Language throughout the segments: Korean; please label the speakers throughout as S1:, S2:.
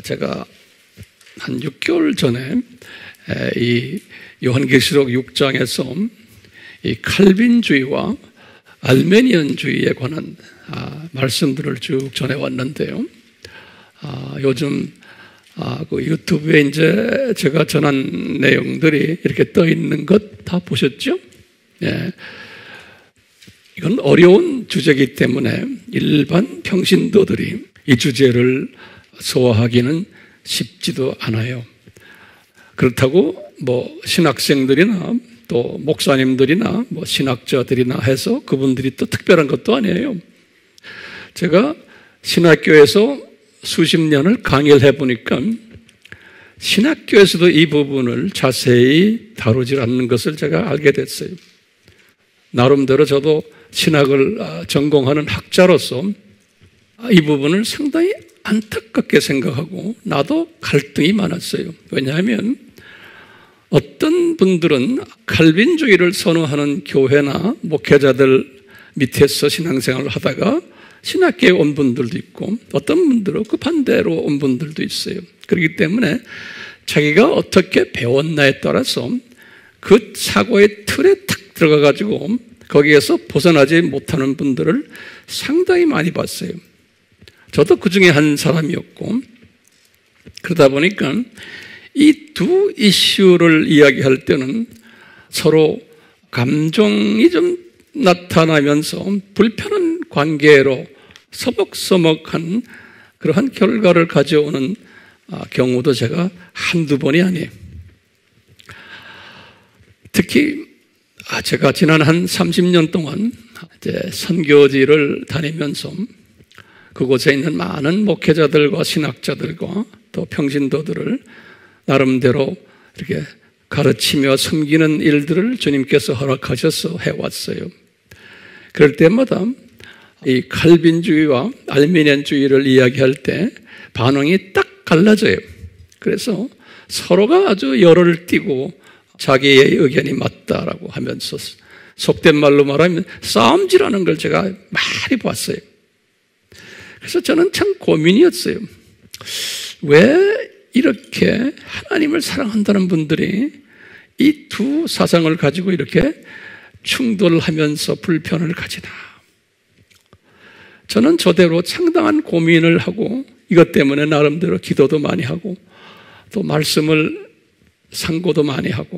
S1: 제가 한 6개월 전에 이 요한계시록 6장에서 이 칼빈주의와 알메니안주의에 관한 말씀들을 쭉 전해왔는데요. 요즘 그 유튜브에 이제 제가 전한 내용들이 이렇게 떠 있는 것 다 보셨죠? 예. 이건 어려운 주제이기 때문에 일반 평신도들이 이 주제를 소화하기는 쉽지도 않아요. 그렇다고 신학생들이나 또 목사님들이나 신학자들이나 해서 그분들이 또 특별한 것도 아니에요. 제가 신학교에서 수십 년을 강의를 해보니까 신학교에서도 이 부분을 자세히 다루지 않는 것을 제가 알게 됐어요. 나름대로 저도 신학을 전공하는 학자로서 이 부분을 상당히 안타깝게 생각하고 나도 갈등이 많았어요. 왜냐하면 어떤 분들은 칼빈주의를 선호하는 교회나 목회자들 밑에서 신앙생활을 하다가 신학교에 온 분들도 있고 어떤 분들은 그 반대로 온 분들도 있어요. 그렇기 때문에 자기가 어떻게 배웠나에 따라서 그 사고의 틀에 탁 들어가가지고 거기에서 벗어나지 못하는 분들을 상당히 많이 봤어요. 저도 그 중에 한 사람이었고, 그러다 보니까 이 두 이슈를 이야기할 때는 서로 감정이 좀 나타나면서 불편한 관계로 서먹서먹한 그러한 결과를 가져오는 경우도 제가 한두 번이 아니에요. 특히 제가 지난 한 30년 동안 이제 선교지를 다니면서 그곳에 있는 많은 목회자들과 신학자들과 또 평신도들을 나름대로 이렇게 가르치며 섬기는 일들을 주님께서 허락하셔서 해왔어요. 그럴 때마다 이 칼빈주의와 알메니안주의를 이야기할 때 반응이 딱 갈라져요. 그래서 서로가 아주 열을 띠고 자기의 의견이 맞다라고 하면서 속된 말로 말하면 싸움질하는 걸 제가 많이 봤어요. 그래서 저는 참 고민이었어요. 왜 이렇게 하나님을 사랑한다는 분들이 이 두 사상을 가지고 이렇게 충돌하면서 불편을 가지나. 저는 저대로 상당한 고민을 하고 이것 때문에 나름대로 기도도 많이 하고 또 말씀을 상고도 많이 하고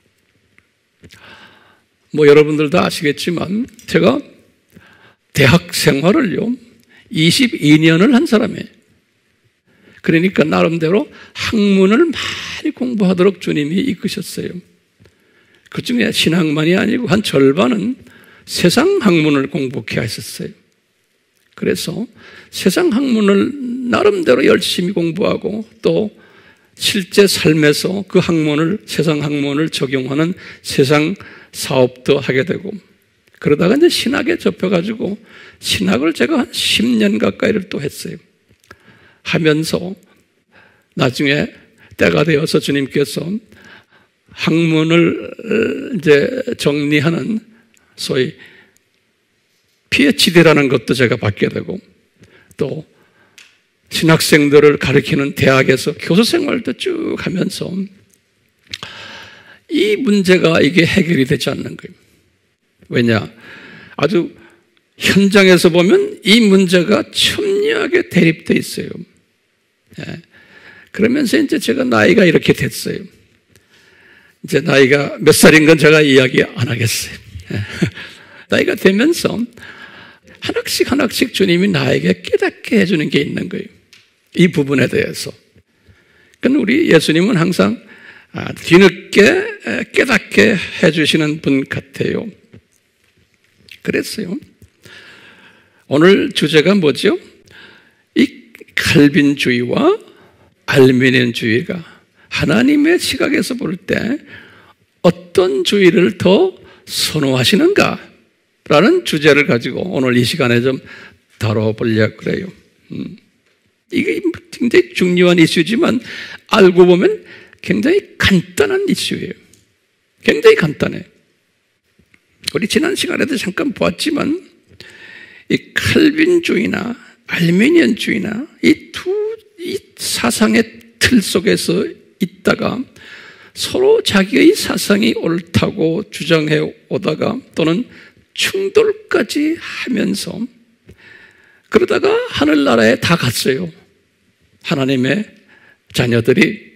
S1: 여러분들도 아시겠지만 제가 대학 생활을요 22년을 한 사람이에요. 그러니까 나름대로 학문을 많이 공부하도록 주님이 이끄셨어요. 그 중에 신학만이 아니고 한 절반은 세상 학문을 공부케 하셨어요. 그래서 세상 학문을 나름대로 열심히 공부하고 또 실제 삶에서 그 학문을, 세상 학문을 적용하는 세상 사업도 하게 되고 그러다가 이제 신학에 접혀가지고 신학을 제가 한 10년 가까이를 또 했어요. 하면서 나중에 때가 되어서 주님께서 학문을 이제 정리하는 소위 PhD라는 것도 제가 받게 되고 또 신학생들을 가르치는 대학에서 교수 생활도 쭉 하면서 이 문제가 이게 해결이 되지 않는 거예요. 왜냐? 아주 현장에서 보면 이 문제가 첨예하게 대립되어 있어요. 예. 그러면서 이제 제가 나이가 이렇게 됐어요. 이제 나이가 몇 살인 건 제가 이야기 안 하겠어요. 예. 나이가 되면서 하나씩 주님이 나에게 깨닫게 해주는 게 있는 거예요. 이 부분에 대해서. 그러니까 우리 예수님은 항상 뒤늦게 깨닫게 해주시는 분 같아요. 그랬어요. 오늘 주제가 뭐죠? 이 칼빈주의와 알메니안주의가 하나님의 시각에서 볼 때 어떤 주의를 더 선호하시는가? 라는 주제를 가지고 오늘 이 시간에 좀 다뤄보려고 그래요. 이게 굉장히 중요한 이슈지만 알고 보면 굉장히 간단한 이슈예요. 굉장히 간단해요. 우리 지난 시간에도 잠깐 보았지만 이 칼빈주의나 알메니안주의나 이 두 이 사상의 틀 속에서 있다가 서로 자기의 사상이 옳다고 주장해 오다가 또는 충돌까지 하면서 그러다가 하늘나라에 다 갔어요. 하나님의 자녀들이.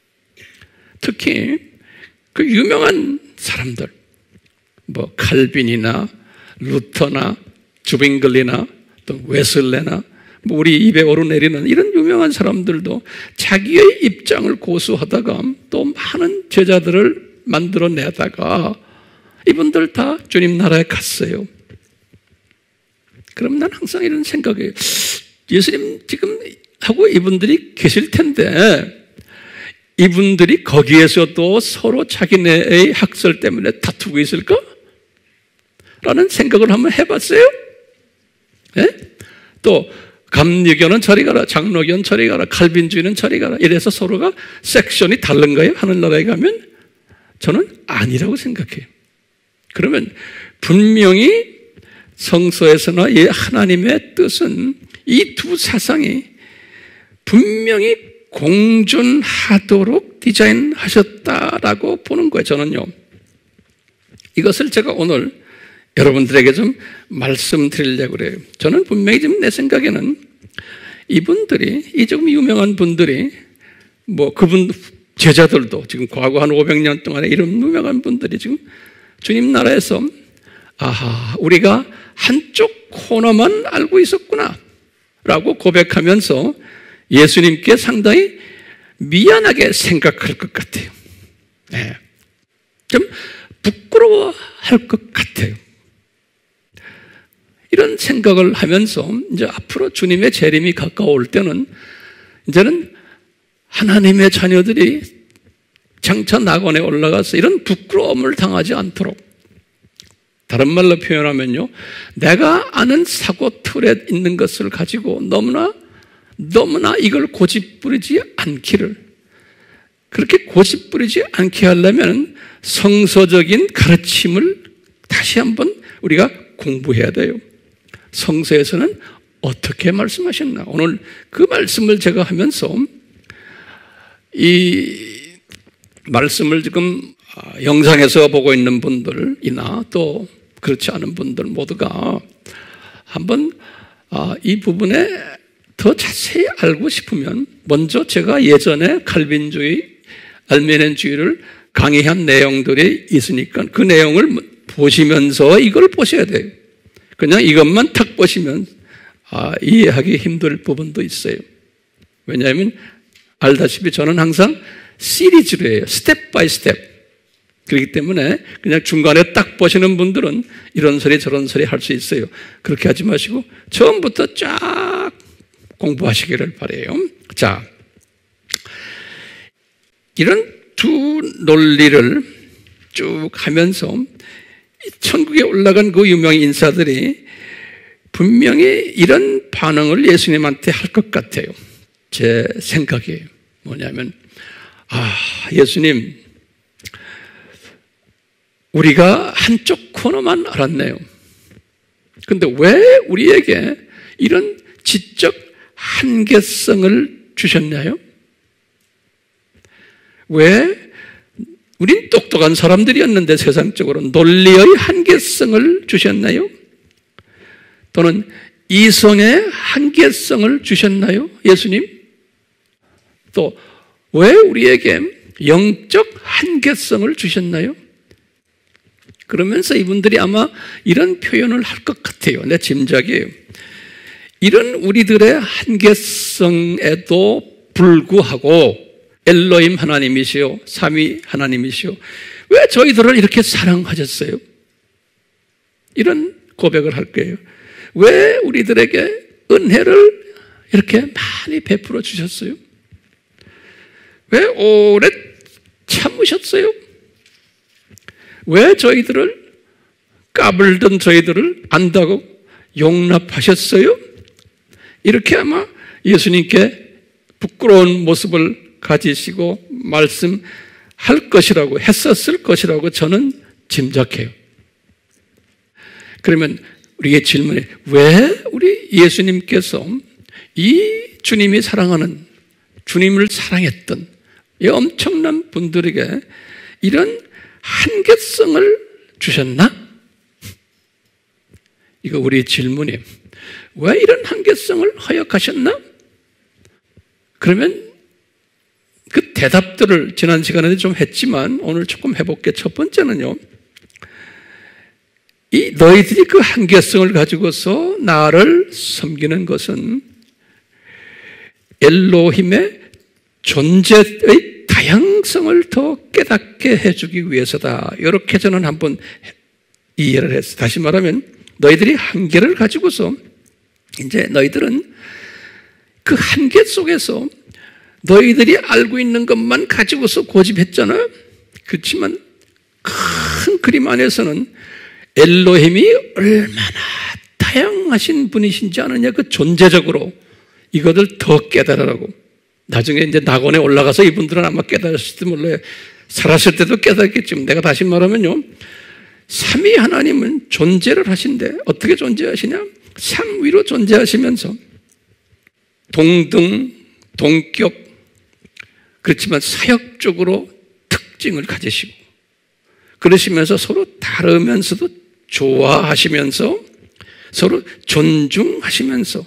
S1: 특히 그 유명한 사람들, 뭐 칼빈이나 루터나 주빙글리나 또 웨슬레나 뭐 우리 입에 오르내리는 이런 유명한 사람들도 자기의 입장을 고수하다가 또 많은 제자들을 만들어내다가 이분들 다 주님 나라에 갔어요. 그럼 난 항상 이런 생각이에요. 예수님 지금 하고 이분들이 계실 텐데 이분들이 거기에서도 서로 자기네의 학설 때문에 다투고 있을까? 라는 생각을 한번 해봤어요? 네? 또 감리교는 저리 가라, 장로교는 저리 가라, 칼빈주의는 저리 가라 이래서 서로가 섹션이 다른가요? 하늘나라에 가면? 저는 아니라고 생각해요. 그러면 분명히 성서에서나 이 하나님의 뜻은 이 두 사상이 분명히 공존하도록 디자인하셨다라고 보는 거예요. 저는요. 이것을 제가 오늘 여러분들에게 좀 말씀드리려고 그래요. 저는 분명히 지금 내 생각에는 이분들이, 이 조금 유명한 분들이, 뭐 그분 제자들도 지금 과거 한 500년 동안에 이런 유명한 분들이 지금 주님 나라에서 아하, 우리가 한쪽 코너만 알고 있었구나 라고 고백하면서 예수님께 상당히 미안하게 생각할 것 같아요. 네. 좀 부끄러워할 것 같아요. 이런 생각을 하면서 이제 앞으로 주님의 재림이 가까울 때는 이제는 하나님의 자녀들이 장차 낙원에 올라가서 이런 부끄러움을 당하지 않도록, 다른 말로 표현하면요, 내가 아는 사고 틀에 있는 것을 가지고 너무나 이걸 고집부리지 않기를, 그렇게 고집부리지 않게 하려면 성서적인 가르침을 다시 한번 우리가 공부해야 돼요. 성서에서는 어떻게 말씀하셨나? 오늘 그 말씀을 제가 하면서 이 말씀을 지금 영상에서 보고 있는 분들이나 또 그렇지 않은 분들 모두가 한번 이 부분에 더 자세히 알고 싶으면 먼저 제가 예전에 칼빈주의, 알메니안주의를 강의한 내용들이 있으니까 그 내용을 보시면서 이걸 보셔야 돼요. 그냥 이것만 탁 보시면 이해하기 힘들 부분도 있어요. 왜냐하면 알다시피 저는 항상 시리즈로 해요. 스텝 바이 스텝. 그렇기 때문에 그냥 중간에 딱 보시는 분들은 이런 소리 저런 소리 할 수 있어요. 그렇게 하지 마시고 처음부터 쫙 공부하시기를 바라요. 자, 이런 두 논리를 쭉 하면서 천국에 올라간 그 유명 인사들이 분명히 이런 반응을 예수님한테 할 것 같아요. 제 생각이에요. 뭐냐면 예수님, 우리가 한쪽 코너만 알았네요. 근데 왜 우리에게 이런 지적 한계성을 주셨나요? 왜? 우린 똑똑한 사람들이었는데 세상적으로 논리의 한계성을 주셨나요? 또는 이성의 한계성을 주셨나요? 예수님? 또 왜 우리에게 영적 한계성을 주셨나요? 그러면서 이분들이 아마 이런 표현을 할 것 같아요. 내 짐작이에요. 이런 우리들의 한계성에도 불구하고 엘로힘 하나님이시오, 삼위 하나님이시오, 왜 저희들을 이렇게 사랑하셨어요? 이런 고백을 할 거예요. 왜 우리들에게 은혜를 이렇게 많이 베풀어 주셨어요? 왜 오래 참으셨어요? 왜 저희들을, 까불던 저희들을 안다고 용납하셨어요? 이렇게 아마 예수님께 부끄러운 모습을 가지시고 말씀할 것이라고, 했었을 것이라고 저는 짐작해요. 그러면 우리의 질문이, 왜 우리 예수님께서 이 주님이 사랑하는 주님을 사랑했던 이 엄청난 분들에게 이런 한계성을 주셨나? 이거 우리 질문이에요. 왜 이런 한계성을 허락하셨나? 그러면 그 대답들을 지난 시간에 좀 했지만 오늘 조금 해볼게요. 첫 번째는요, 이 너희들이 그 한계성을 가지고서 나를 섬기는 것은 엘로힘의 존재의 다양성을 더 깨닫게 해주기 위해서다. 이렇게 저는 한번 이해를 했어요. 다시 말하면 너희들이 한계를 가지고서 이제 너희들은 그 한계 속에서 너희들이 알고 있는 것만 가지고서 고집했잖아요. 그렇지만 큰 그림 안에서는 엘로힘이 얼마나 다양하신 분이신지 아느냐, 그 존재적으로 이것을 더 깨달으라고. 나중에 이제 낙원에 올라가서 이분들은 아마 깨달았을지 몰라요. 살았을 때도 깨닫겠지만, 내가 다시 말하면요, 삼위 하나님은 존재를 하신데 어떻게 존재하시냐? 상 위로 존재하시면서 동등, 동격, 그렇지만 사역적으로 특징을 가지시고 그러시면서 서로 다르면서도 좋아하시면서 서로 존중하시면서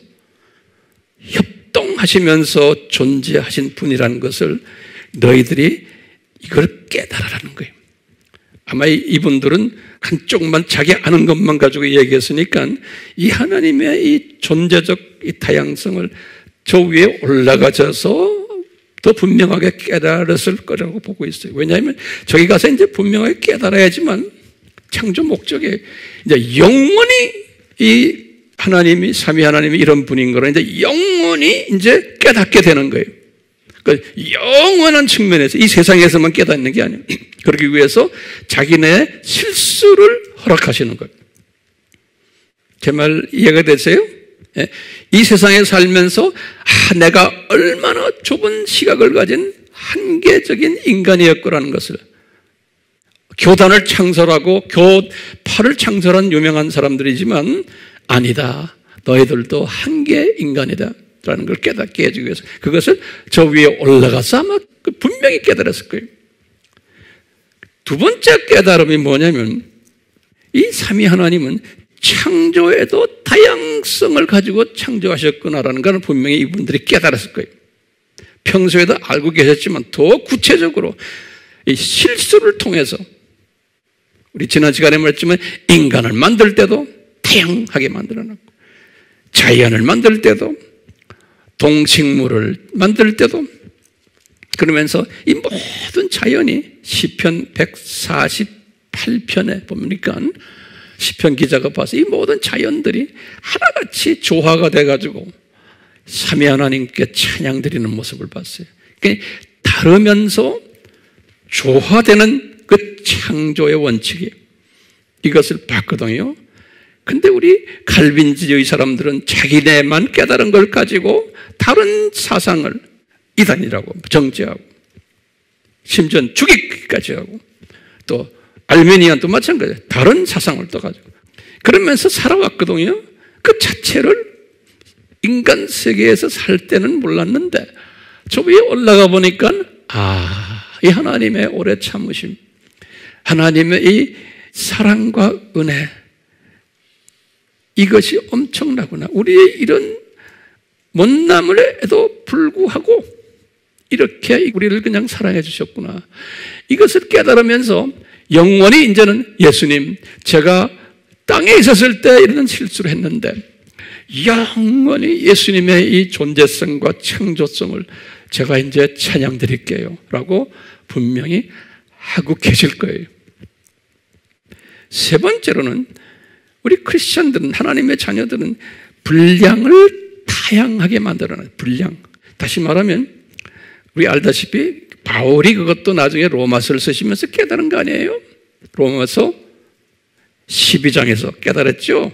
S1: 협동하시면서 존재하신 분이라는 것을 너희들이 이걸 깨달으라는 거예요. 아마 이분들은 한쪽만 자기 아는 것만 가지고 얘기했으니까 이 하나님의 이 존재적 이 다양성을 저 위에 올라가셔서 더 분명하게 깨달았을 거라고 보고 있어요. 왜냐하면 저기 가서 이제 분명하게 깨달아야지만 창조 목적에 이제 영원히 이 하나님이, 삼위 하나님이 이런 분인 거라 이제 영원히 이제 깨닫게 되는 거예요. 그러니까 영원한 측면에서 이 세상에서만 깨닫는 게 아니에요. 그러기 위해서 자기네 실수를 허락하시는 거예요. 제 말 이해가 되세요? 이 세상에 살면서 내가 얼마나 좁은 시각을 가진 한계적인 인간이었구라는 것을, 교단을 창설하고 교파를 창설한 유명한 사람들이지만 아니다, 너희들도 한계 인간이다 라는 걸 깨닫게 해주기 위해서 그것을 저 위에 올라가서 아마 분명히 깨달았을 거예요. 두 번째 깨달음이 뭐냐면 이 삼위 하나님은 창조에도 다양성을 가지고 창조하셨구나라는 걸 분명히 이분들이 깨달았을 거예요. 평소에도 알고 계셨지만 더 구체적으로 이 실수를 통해서, 우리 지난 시간에 말했지만 인간을 만들 때도 다양하게 만들어놨고, 자연을 만들 때도, 동식물을 만들 때도, 그러면서 이 모든 자연이 시편 148편에 보니까 시편 기자가 봐서 이 모든 자연들이 하나같이 조화가 돼가지고 삼위 하나님께 찬양드리는 모습을 봤어요. 그러니까 다르면서 조화되는 그 창조의 원칙이에요. 이것을 봤거든요. 근데 우리 칼빈주의 사람들은 자기네만 깨달은 걸 가지고 다른 사상을 이단이라고 정죄하고 심지어 죽이기까지 하고, 또 알메니안도 마찬가지예요. 다른 사상을 또 가지고 그러면서 살아왔거든요. 그 자체를 인간 세계에서 살 때는 몰랐는데 저 위에 올라가 보니까 이 하나님의 오래 참으심, 하나님의 이 사랑과 은혜, 이것이 엄청나구나. 우리의 이런 못남에도 불구하고 이렇게 우리를 그냥 사랑해 주셨구나. 이것을 깨달으면서 영원히 이제는 예수님, 제가 땅에 있었을 때 이런 실수를 했는데 영원히 예수님의 이 존재성과 창조성을 제가 이제 찬양 드릴게요 라고 분명히 하고 계실 거예요. 세 번째로는 우리 크리스천들은, 하나님의 자녀들은 분량을 다양하게 만들어놔요. 분량. 다시 말하면 우리 알다시피 바울이 그것도 나중에 로마서를 쓰시면서 깨달은 거 아니에요? 로마서 12장에서 깨달았죠?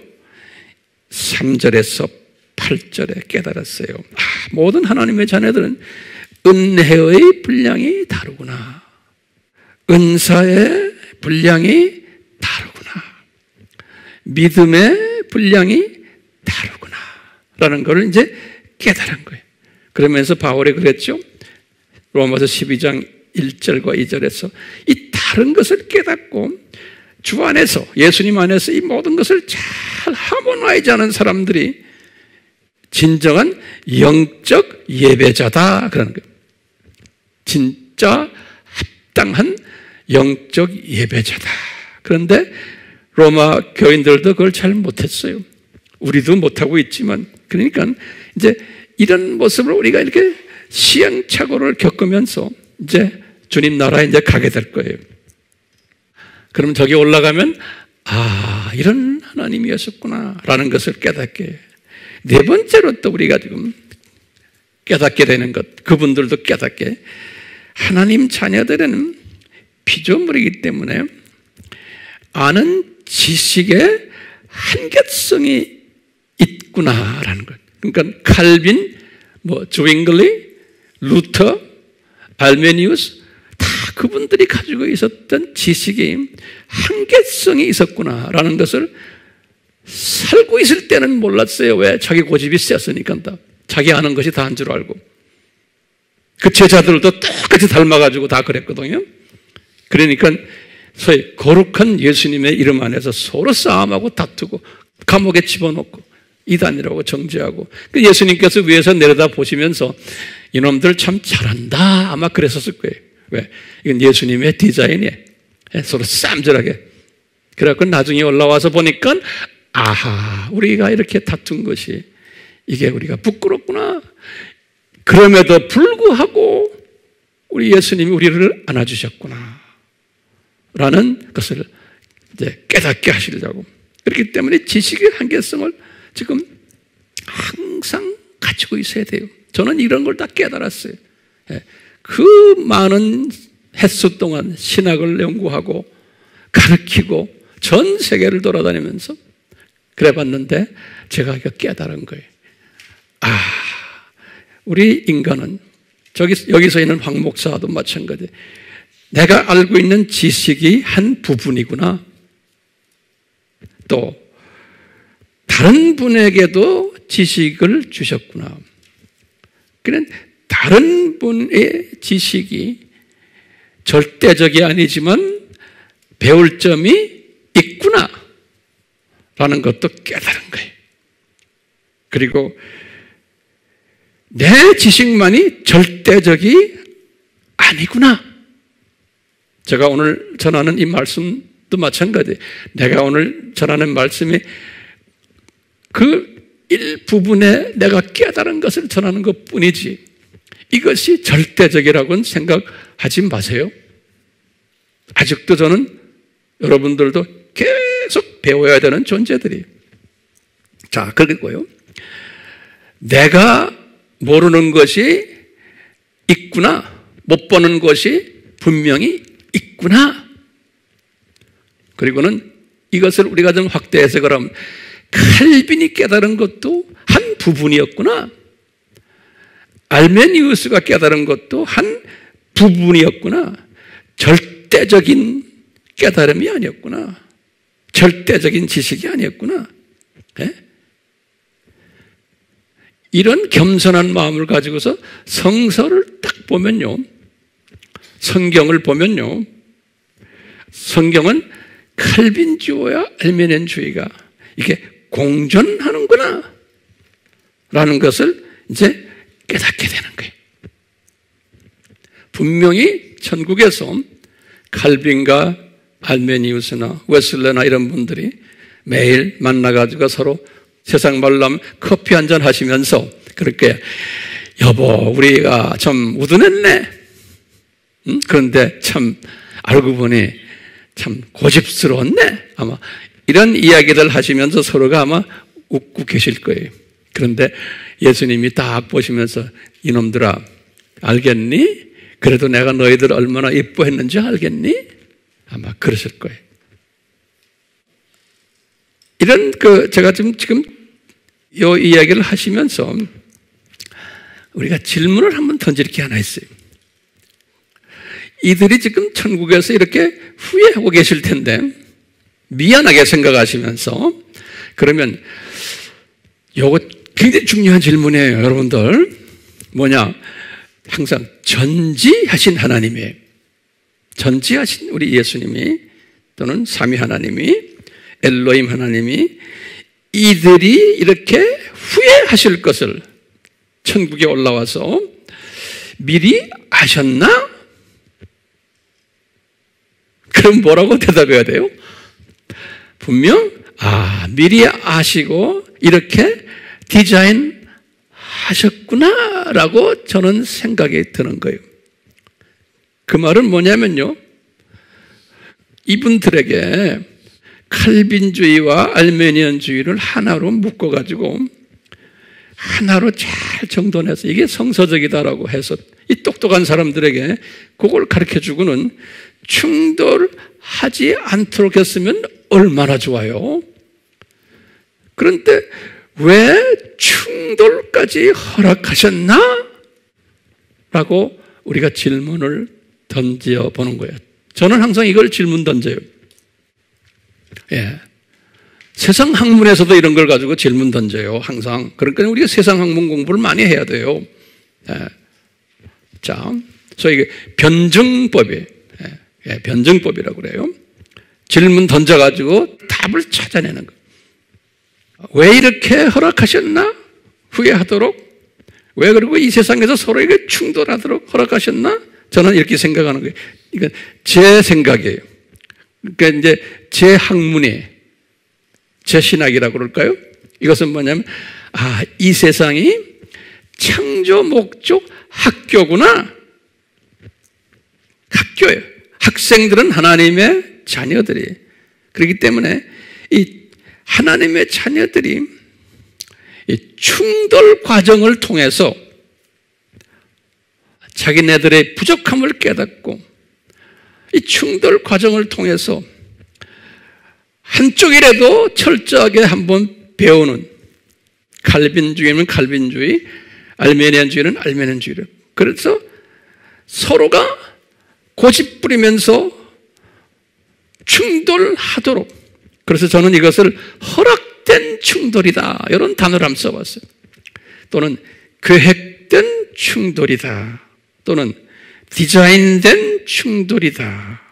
S1: 3절에서 8절에 깨달았어요. 모든 하나님의 자녀들은 은혜의 분량이 다르구나, 은사의 분량이 다르구나, 믿음의 분량이 다르구나 라는 걸 이제 깨달은 거예요. 그러면서 바울이 그랬죠. 로마서 12장 1절과 2절에서 이 다른 것을 깨닫고 주 안에서, 예수님 안에서 이 모든 것을 잘 하모나이즈 하는 사람들이 진정한 영적 예배자다 그러는 거예요. 진짜 합당한 영적 예배자다. 그런데 로마 교인들도 그걸 잘 못했어요. 우리도 못하고 있지만, 그러니까 이제 이런 모습을 우리가 이렇게 시행착오를 겪으면서 이제 주님 나라에 이제 가게 될 거예요. 그럼 저기 올라가면 이런 하나님이었었구나 라는 것을 깨닫게. 네 번째로 또 우리가 지금 깨닫게 되는 것, 그분들도 깨닫게, 하나님 자녀들은 피조물이기 때문에 아는 지식의 한계성이 있구나라는 것. 그러니까 칼빈, 조잉글리, 루터, 알메니우스 다 그분들이 가지고 있었던 지식이 한계성이 있었구나라는 것을 살고 있을 때는 몰랐어요. 왜? 자기 고집이 셌으니까. 자기 아는 것이 다 한 줄 알고. 그 제자들도 똑같이 닮아가지고 다 그랬거든요. 그러니까 소위 거룩한 예수님의 이름 안에서 서로 싸움하고 다투고 감옥에 집어넣고 이단이라고 정죄하고, 예수님께서 위에서 내려다 보시면서 이놈들 참 잘한다 아마 그랬었을 거예요. 왜? 이건 예수님의 디자인이에요. 서로 쌈절하게. 그래갖고 나중에 올라와서 보니까 우리가 이렇게 다툰 것이 이게 우리가 부끄럽구나. 그럼에도 불구하고 우리 예수님이 우리를 안아주셨구나 라는 것을 이제 깨닫게 하시려고. 그렇기 때문에 지식의 한계성을 지금 항상 가지고 있어야 돼요. 저는 이런 걸 다 깨달았어요. 그 많은 횟수 동안 신학을 연구하고 가르치고 전 세계를 돌아다니면서 그래 봤는데 제가 이거 깨달은 거예요. 우리 인간은 여기서 있는 황 목사도 마찬가지. 내가 알고 있는 지식이 한 부분이구나. 또 다른 분에게도 지식을 주셨구나. 그는 다른 분의 지식이 절대적이 아니지만 배울 점이 있구나 라는 것도 깨달은 거예요. 그리고 내 지식만이 절대적이 아니구나. 제가 오늘 전하는 이 말씀도 마찬가지예요. 내가 오늘 전하는 말씀이 그 일부분에 내가 깨달은 것을 전하는 것 뿐이지 이것이 절대적이라고는 생각하지 마세요. 아직도 저는 여러분들도 계속 배워야 되는 존재들이에요. 자, 그리고요, 내가 모르는 것이 있구나, 못 보는 것이 분명히 있구나. 그리고는 이것을 우리가 좀 확대 해석을 하면 칼빈이 깨달은 것도 한 부분이었구나. 알메니우스가 깨달은 것도 한 부분이었구나. 절대적인 깨달음이 아니었구나. 절대적인 지식이 아니었구나. 네? 이런 겸손한 마음을 가지고서 성서를 딱 보면요, 성경을 보면요, 성경은 칼빈주의와 알메니안주의가 이게 공존하는구나 라는 것을 이제 깨닫게 되는 거예요. 분명히 천국에서 칼빈과 알메니우스나 웨슬레나 이런 분들이 매일 만나가지고 서로 세상 말로 하면 커피 한잔 하시면서 그렇게 여보 우리가 좀 우둔했네. 그런데 참 알고 보니 참 고집스러웠네. 아마 이런 이야기를 하시면서 서로가 아마 웃고 계실 거예요. 그런데 예수님이 딱 보시면서 이놈들아 알겠니? 그래도 내가 너희들 얼마나 이뻐했는지 알겠니? 아마 그러실 거예요. 이런 제가 지금 이 이야기를 하시면서 우리가 질문을 한번 던질 게 하나 있어요. 이들이 지금 천국에서 이렇게 후회하고 계실 텐데 미안하게 생각하시면서 그러면 요거 굉장히 중요한 질문이에요, 여러분들. 뭐냐? 항상 전지하신 하나님이에요. 전지하신 우리 예수님이 또는 삼위 하나님이 엘로힘 하나님이 이들이 이렇게 후회하실 것을 천국에 올라와서 미리 아셨나? 그럼 뭐라고 대답해야 돼요? 분명 미리 아시고 이렇게 디자인 하셨구나라고 저는 생각이 드는 거예요. 그 말은 뭐냐면요, 이분들에게 칼빈주의와 알메니안주의를 하나로 묶어가지고 하나로 잘 정돈해서 이게 성서적이다라고 해서 이 똑똑한 사람들에게 그걸 가르쳐주고는 충돌하지 않도록 했으면 얼마나 좋아요. 그런데 왜 충돌까지 허락하셨나? 라고 우리가 질문을 던져보는 거예요. 저는 항상 이걸 질문 던져요. 세상 학문에서도 이런 걸 가지고 질문 던져요. 항상. 그러니까 우리가 세상 학문 공부를 많이 해야 돼요. 자, 소위 변증법이에요. 변증법이라고 그래요. 질문 던져가지고 답을 찾아내는 거. 왜 이렇게 허락하셨나? 후회하도록? 왜 그리고 이 세상에서 서로에게 충돌하도록 허락하셨나? 저는 이렇게 생각하는 거예요. 이건 제 생각이에요. 그러니까 이제 제 학문이, 제 신학이라고 그럴까요? 이것은 뭐냐면, 이 세상이 창조 목적 학교구나. 학교예요. 학생들은 하나님의 자녀들이. 그렇기 때문에 이 하나님의 자녀들이 이 충돌 과정을 통해서 자기네들의 부족함을 깨닫고 이 충돌 과정을 통해서 한쪽이라도 철저하게 한번 배우는, 칼빈주의는 칼빈주의, 알메니안주의는 알메니안주의를. 그래서 서로가 고집 부리면서 충돌하도록. 그래서 저는 이것을 허락된 충돌이다, 이런 단어를 한번 써봤어요. 또는 계획된 충돌이다, 또는 디자인된 충돌이다.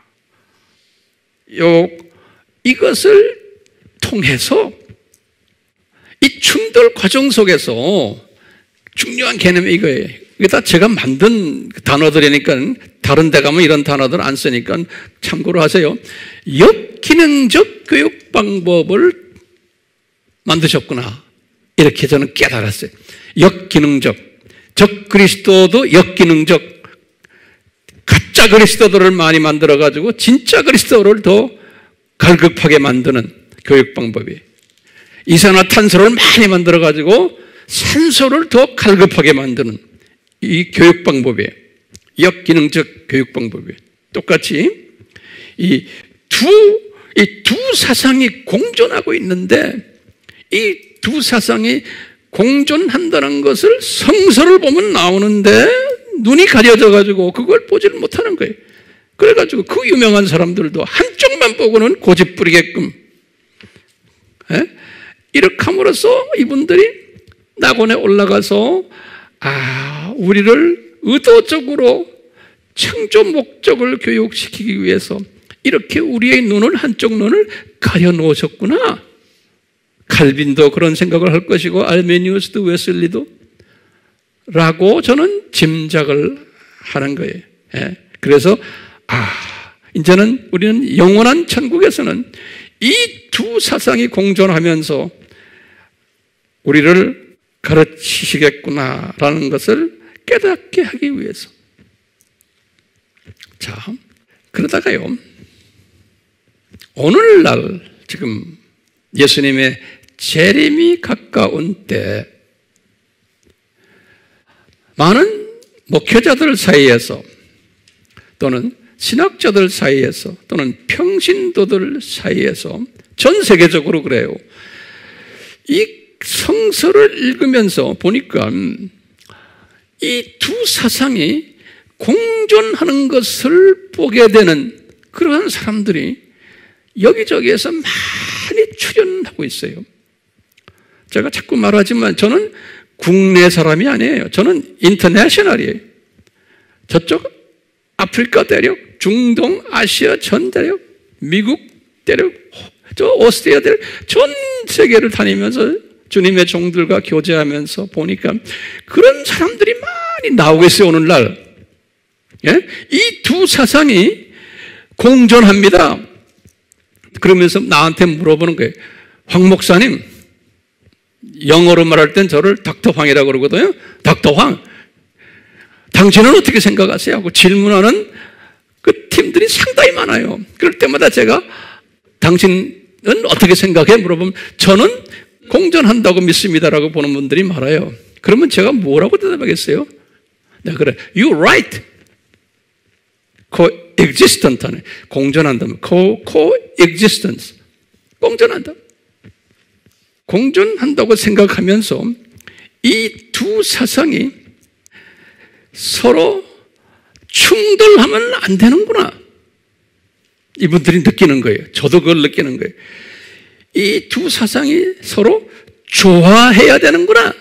S1: 이것을 통해서 이 충돌 과정 속에서 중요한 개념이 이거예요. 이게 다 제가 만든 단어들이니까 다른 데 가면 이런 단어들 안 쓰니까 참고로 하세요. 역기능적 교육 방법을 만드셨구나, 이렇게 저는 깨달았어요. 역기능적, 적 그리스도도 역기능적, 가짜 그리스도들을 많이 만들어가지고 진짜 그리스도를 더 갈급하게 만드는 교육 방법이, 이산화탄소를 많이 만들어가지고 산소를 더 갈급하게 만드는 이 교육 방법이에요. 역기능적 교육 방법이에요. 똑같이 이 두 사상이 공존하고 있는데, 이 두 사상이 공존한다는 것을 성서를 보면 나오는데 눈이 가려져가지고 그걸 보지를 못하는 거예요. 그래가지고 그 유명한 사람들도 한쪽만 보고는 고집 부리게끔 이렇게 함으로써 이분들이 낙원에 올라가서 우리를 의도적으로 창조 목적을 교육시키기 위해서 이렇게 우리의 눈을, 한쪽 눈을 가려 놓으셨구나. 칼빈도 그런 생각을 할 것이고 알메니우스도 웨슬리도 라고 저는 짐작을 하는 거예요. 그래서 이제는 우리는 영원한 천국에서는 이 두 사상이 공존하면서 우리를 가르치시겠구나라는 것을 깨닫게 하기 위해서. 자, 그러다가요, 오늘날 지금 예수님의 재림이 가까운 때 많은 목회자들 사이에서 또는 신학자들 사이에서 또는 평신도들 사이에서 전 세계적으로 그래요. 이 성서를 읽으면서 보니까 이 두 사상이 공존하는 것을 보게 되는 그러한 사람들이 여기저기에서 많이 출연하고 있어요. 제가 자꾸 말하지만 저는 국내 사람이 아니에요. 저는 인터내셔널이에요. 저쪽 아프리카 대륙, 중동, 아시아 전 대륙, 미국 대륙, 저 오스트리아 대륙, 전 세계를 다니면서 주님의 종들과 교제하면서 보니까 그런 사람들이 많이 나오고 있어요, 오늘날. 예? 이 두 사상이 공존합니다. 그러면서 나한테 물어보는 거예요. 황 목사님, 영어로 말할 땐 저를 닥터 황이라고 그러거든요. 닥터 황, 당신은 어떻게 생각하세요? 하고 질문하는 그 팀들이 상당히 많아요. 그럴 때마다 제가 당신은 어떻게 생각해? 물어보면 저는 공존한다고 믿습니다라고 보는 분들이 많아요. 그러면 제가 뭐라고 대답하겠어요? 내가 그래, you're right. coexistent 하네. 공존한다면 coexistence. 공존한다. 공존한다고 생각하면서 이 두 사상이 서로 충돌하면 안 되는구나. 이분들이 느끼는 거예요. 저도 그걸 느끼는 거예요. 이 두 사상이 서로 조화해야 되는구나.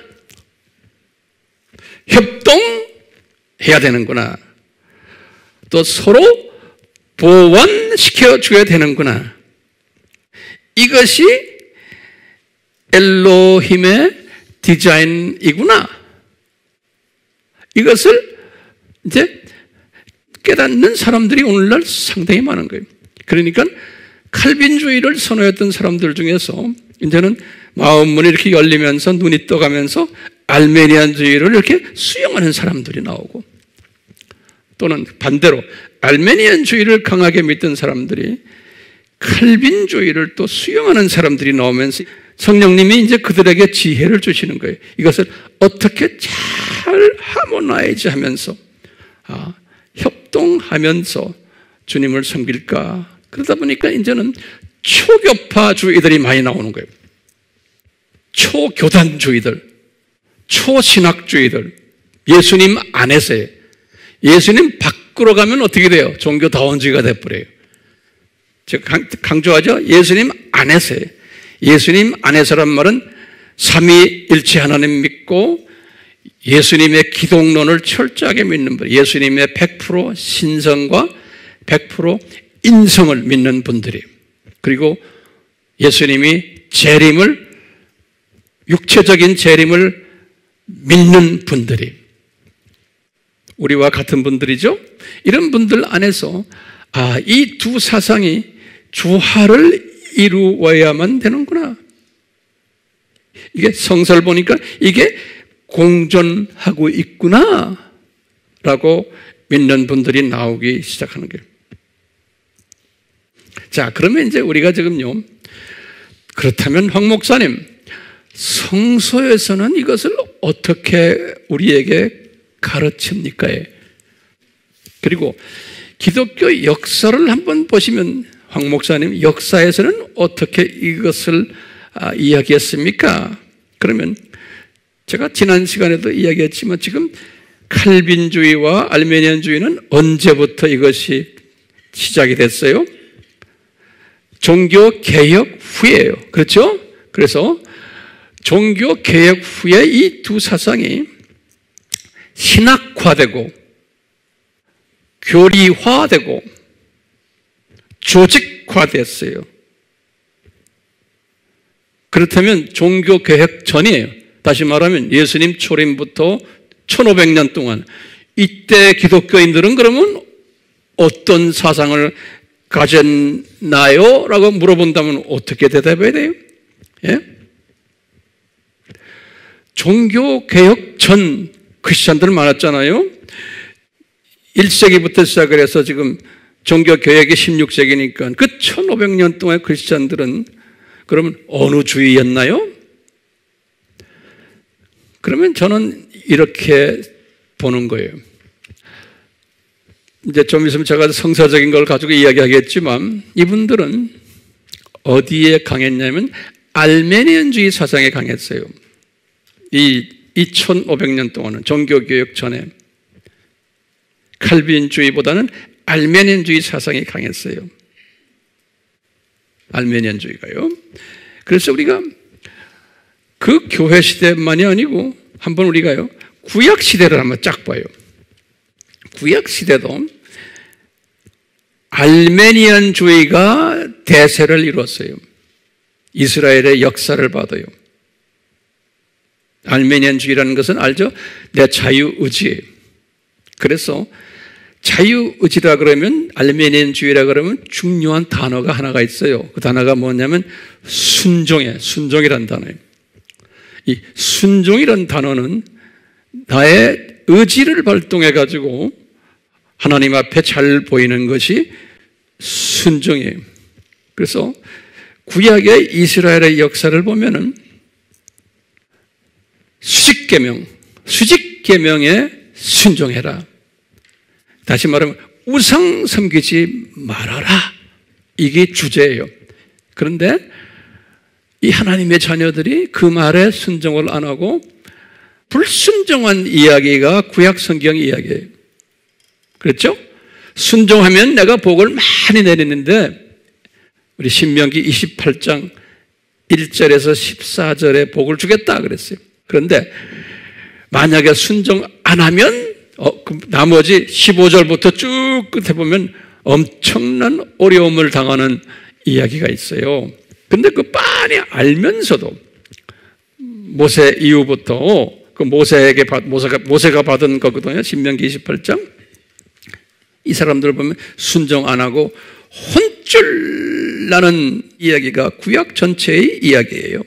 S1: 협동해야 되는구나. 또 서로 보완시켜 줘야 되는구나. 이것이 엘로힘의 디자인이구나. 이것을 이제 깨닫는 사람들이 오늘날 상당히 많은 거예요. 그러니까 칼빈주의를 선호했던 사람들 중에서 이제는 마음문이 이렇게 열리면서 눈이 떠가면서 알메니안주의를 이렇게 수용하는 사람들이 나오고, 또는 반대로 알메니안주의를 강하게 믿던 사람들이 칼빈주의를 또 수용하는 사람들이 나오면서 성령님이 이제 그들에게 지혜를 주시는 거예요. 이것을 어떻게 잘 하모나이즈 하면서 협동하면서 주님을 섬길까. 그러다 보니까 이제는 초교파주의들이 많이 나오는 거예요. 초교단주의들, 초신학주의들, 예수님 안에서의, 예수님 밖으로 가면 어떻게 돼요? 종교다원주의가 돼버려요. 제가 강조하죠? 예수님 안에서의. 예수님 안에서란 말은 삼위일체 하나님 믿고 예수님의 기독론을 철저하게 믿는 분, 예수님의 100% 신성과 100% 인성을 믿는 분들이, 그리고 예수님이 재림을, 육체적인 재림을 믿는 분들이, 우리와 같은 분들이죠. 이런 분들 안에서 이 두 사상이 조화를 이루어야만 되는구나. 이게 성서를 보니까 이게 공존하고 있구나 라고 믿는 분들이 나오기 시작하는 거예요. 자, 그러면 이제 우리가 지금요, 그렇다면 황 목사님, 성서에서는 이것을 어떻게 우리에게 가르칩니까? 그리고 기독교 역사를 한번 보시면 황 목사님, 역사에서는 어떻게 이것을 이야기했습니까? 그러면 제가 지난 시간에도 이야기했지만 지금 칼빈주의와 알메니안주의는 언제부터 이것이 시작이 됐어요? 종교개혁 후예요. 그렇죠? 그래서 종교개혁 후에 이 두 사상이 신학화되고 교리화되고 조직화됐어요. 그렇다면 종교개혁 전이에요. 다시 말하면 예수님 초림부터 1500년 동안 이때 기독교인들은 그러면 어떤 사상을 가졌나요? 라고 물어본다면 어떻게 대답해야 돼요? 예? 종교개혁 전 크리스찬들 많았잖아요. 1세기부터 시작을 해서 지금 종교개혁이 16세기니까 그 1500년 동안 크리스찬들은 그러면 어느 주의였나요? 그러면 저는 이렇게 보는 거예요. 이제 좀 있으면 제가 성사적인 걸 가지고 이야기하겠지만 이분들은 어디에 강했냐면 알메니안주의 사상에 강했어요. 이 2500년 동안은 종교개혁 전에 칼빈주의보다는 알메니안주의 사상이 강했어요. 알메니안주의가요. 그래서 우리가 그 교회 시대만이 아니고 한번 우리가요 구약 시대를 한번 쫙 봐요. 구약 시대도 알메니안주의가 대세를 이뤘어요. 이스라엘의 역사를 봐도요. 알메니안주의라는 것은 알죠? 내 자유의지예요. 그래서 자유의지라 그러면, 알메니안주의라 그러면 중요한 단어가 하나가 있어요. 그 단어가 뭐냐면 순종이란 단어예요. 이 순종이란 단어는 나의 의지를 발동해 가지고 하나님 앞에 잘 보이는 것이 순종이에요. 그래서 구약의 이스라엘의 역사를 보면은 수직계명에 순종해라. 다시 말하면 우상 섬기지 말아라. 이게 주제예요. 그런데 이 하나님의 자녀들이 그 말에 순종을 안 하고 불순종한 이야기가 구약 성경 이야기예요. 그렇죠? 순종하면 내가 복을 많이 내리는데, 우리 신명기 28장 1절에서 14절에 복을 주겠다 그랬어요. 그런데 만약에 순종 안 하면 나머지 15절부터 쭉 끝에 보면 엄청난 어려움을 당하는 이야기가 있어요. 근데 그 빤히 알면서도 모세 이후부터 그 모세가 받은 거거든요. 신명기 28장. 이 사람들을 보면 순종 안 하고 혼쭐 나는 이야기가 구약 전체의 이야기예요.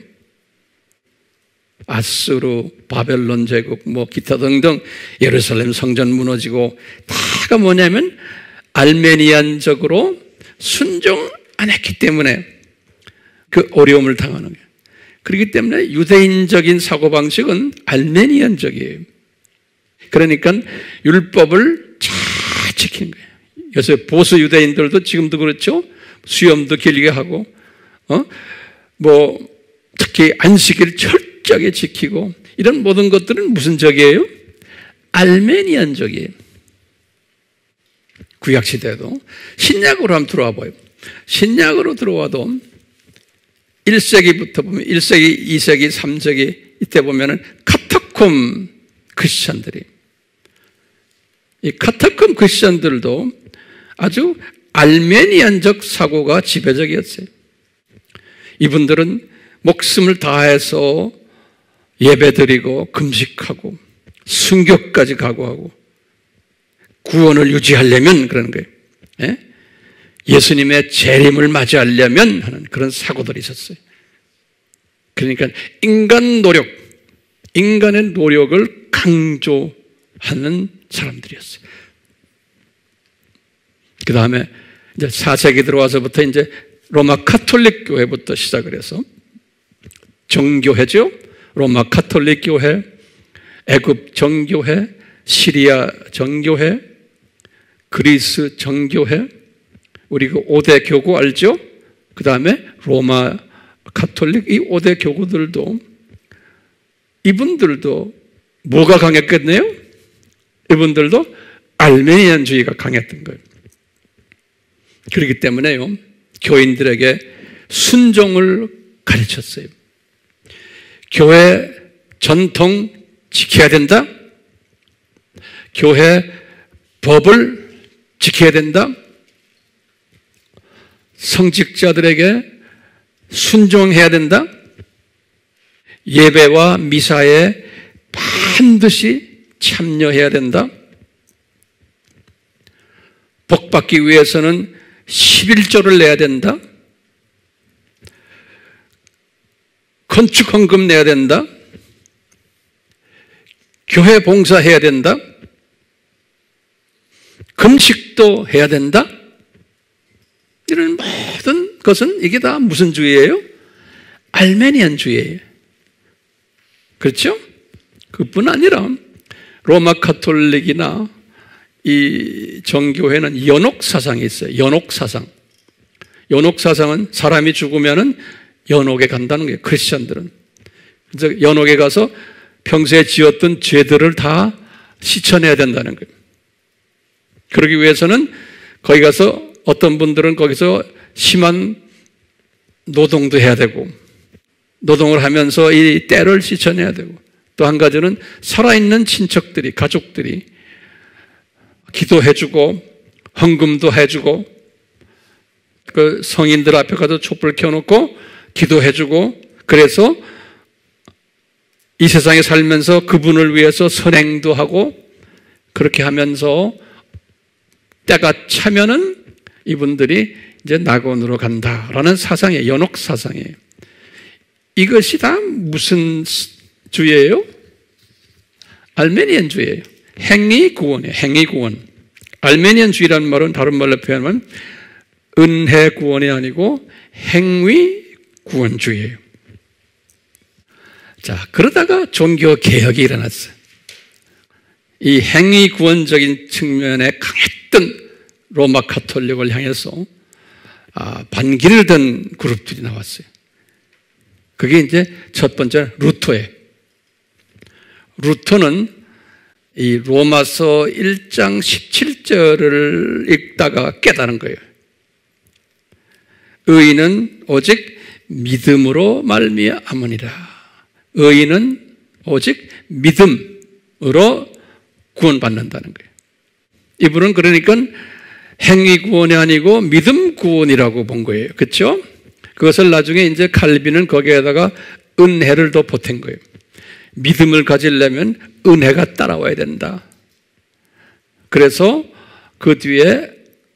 S1: 아수르, 바벨론 제국, 기타 등등 예루살렘 성전 무너지고, 다가 뭐냐면 알메니안적으로 순종 안 했기 때문에 그 어려움을 당하는 거예요. 그렇기 때문에 유대인적인 사고방식은 알메니안적이에요. 그러니까 율법을 잘 지키는 거예요. 요새 보수 유대인들도 지금도 그렇죠. 수염도 길게 하고, 특히 안식일을 철저하게 지키고, 이런 모든 것들은 무슨 적이에요? 알메니안적이에요. 구약시대도. 신약으로 한번 들어와 봐요. 신약으로 들어와도 1세기부터 보면 1세기, 2세기, 3세기 이때 보면은 카타콤 크리스천들이, 이 카타콤 크리스천들도 아주 알메니안적 사고가 지배적이었어요. 이분들은 목숨을 다해서 예배드리고 금식하고 순교까지 각오하고 구원을 유지하려면 그러는 거예요. 예? 예수님의 재림을 맞이하려면 하는 그런 사고들이 있었어요. 그러니까 인간의 노력을 강조하는 사람들이었어요. 그 다음에 이제 4세기 들어와서부터 이제 로마 카톨릭 교회부터 시작을 해서 정교회죠. 로마 카톨릭 교회, 애굽 정교회, 시리아 정교회, 그리스 정교회, 우리 그 5대 교구 알죠? 그 다음에 로마 카톨릭, 이 5대 교구들도, 이분들도 뭐가 강했겠네요? 이분들도 알메니안주의가 강했던 거예요. 그렇기 때문에요, 교인들에게 순종을 가르쳤어요. 교회 전통 지켜야 된다. 교회 법을 지켜야 된다. 성직자들에게 순종해야 된다. 예배와 미사에 반드시 참여해야 된다. 복받기 위해서는 11조를 내야 된다. 건축헌금 내야 된다. 교회 봉사해야 된다. 금식도 해야 된다. 이런 모든 것은 이게 다 무슨 주의예요? 알메니안주의예요. 그렇죠? 그뿐 아니라 로마 카톨릭이나 이 정교회는 연옥사상이 있어요. 연옥사상. 연옥사상은 사람이 죽으면은 연옥에 간다는 거예요. 크리스천들은. 그래서 연옥에 가서 평소에 지었던 죄들을 다 씻어내야 된다는 거예요. 그러기 위해서는 거기 가서 어떤 분들은 거기서 심한 노동도 해야 되고, 노동을 하면서 이 때를 씻어내야 되고, 또 한 가지는 살아있는 친척들이, 가족들이 기도해주고 헌금도 해주고 그 성인들 앞에 가서 촛불 켜놓고 기도해주고 그래서 이 세상에 살면서 그분을 위해서 선행도 하고 그렇게 하면서 때가 차면은 이분들이 이제 낙원으로 간다라는 사상이에요. 연옥 사상이에요. 이것이 다 무슨 주의예요? 알메니안주의예요. 행위구원이에요. 행위구원. 알메니안주의라는 말은 다른 말로 표현하면 은혜구원이 아니고 행위구원주의예요. 자, 그러다가 종교개혁이 일어났어요. 이 행위구원적인 측면에 강했던 로마 가톨릭을 향해서 반기를 든 그룹들이 나왔어요. 그게 이제 첫 번째 루터예요. 루터는 이 로마서 1장 17절을 읽다가 깨달은 거예요. 의인은 오직 믿음으로 말미암으니라. 의인은 오직 믿음으로 구원받는다는 거예요. 이분은 그러니까 행위구원이 아니고 믿음구원이라고 본 거예요. 그렇죠? 그것을 나중에 이제 칼빈은 거기에다가 은혜를 더 보탠 거예요. 믿음을 가지려면 은혜가 따라와야 된다. 그래서 그 뒤에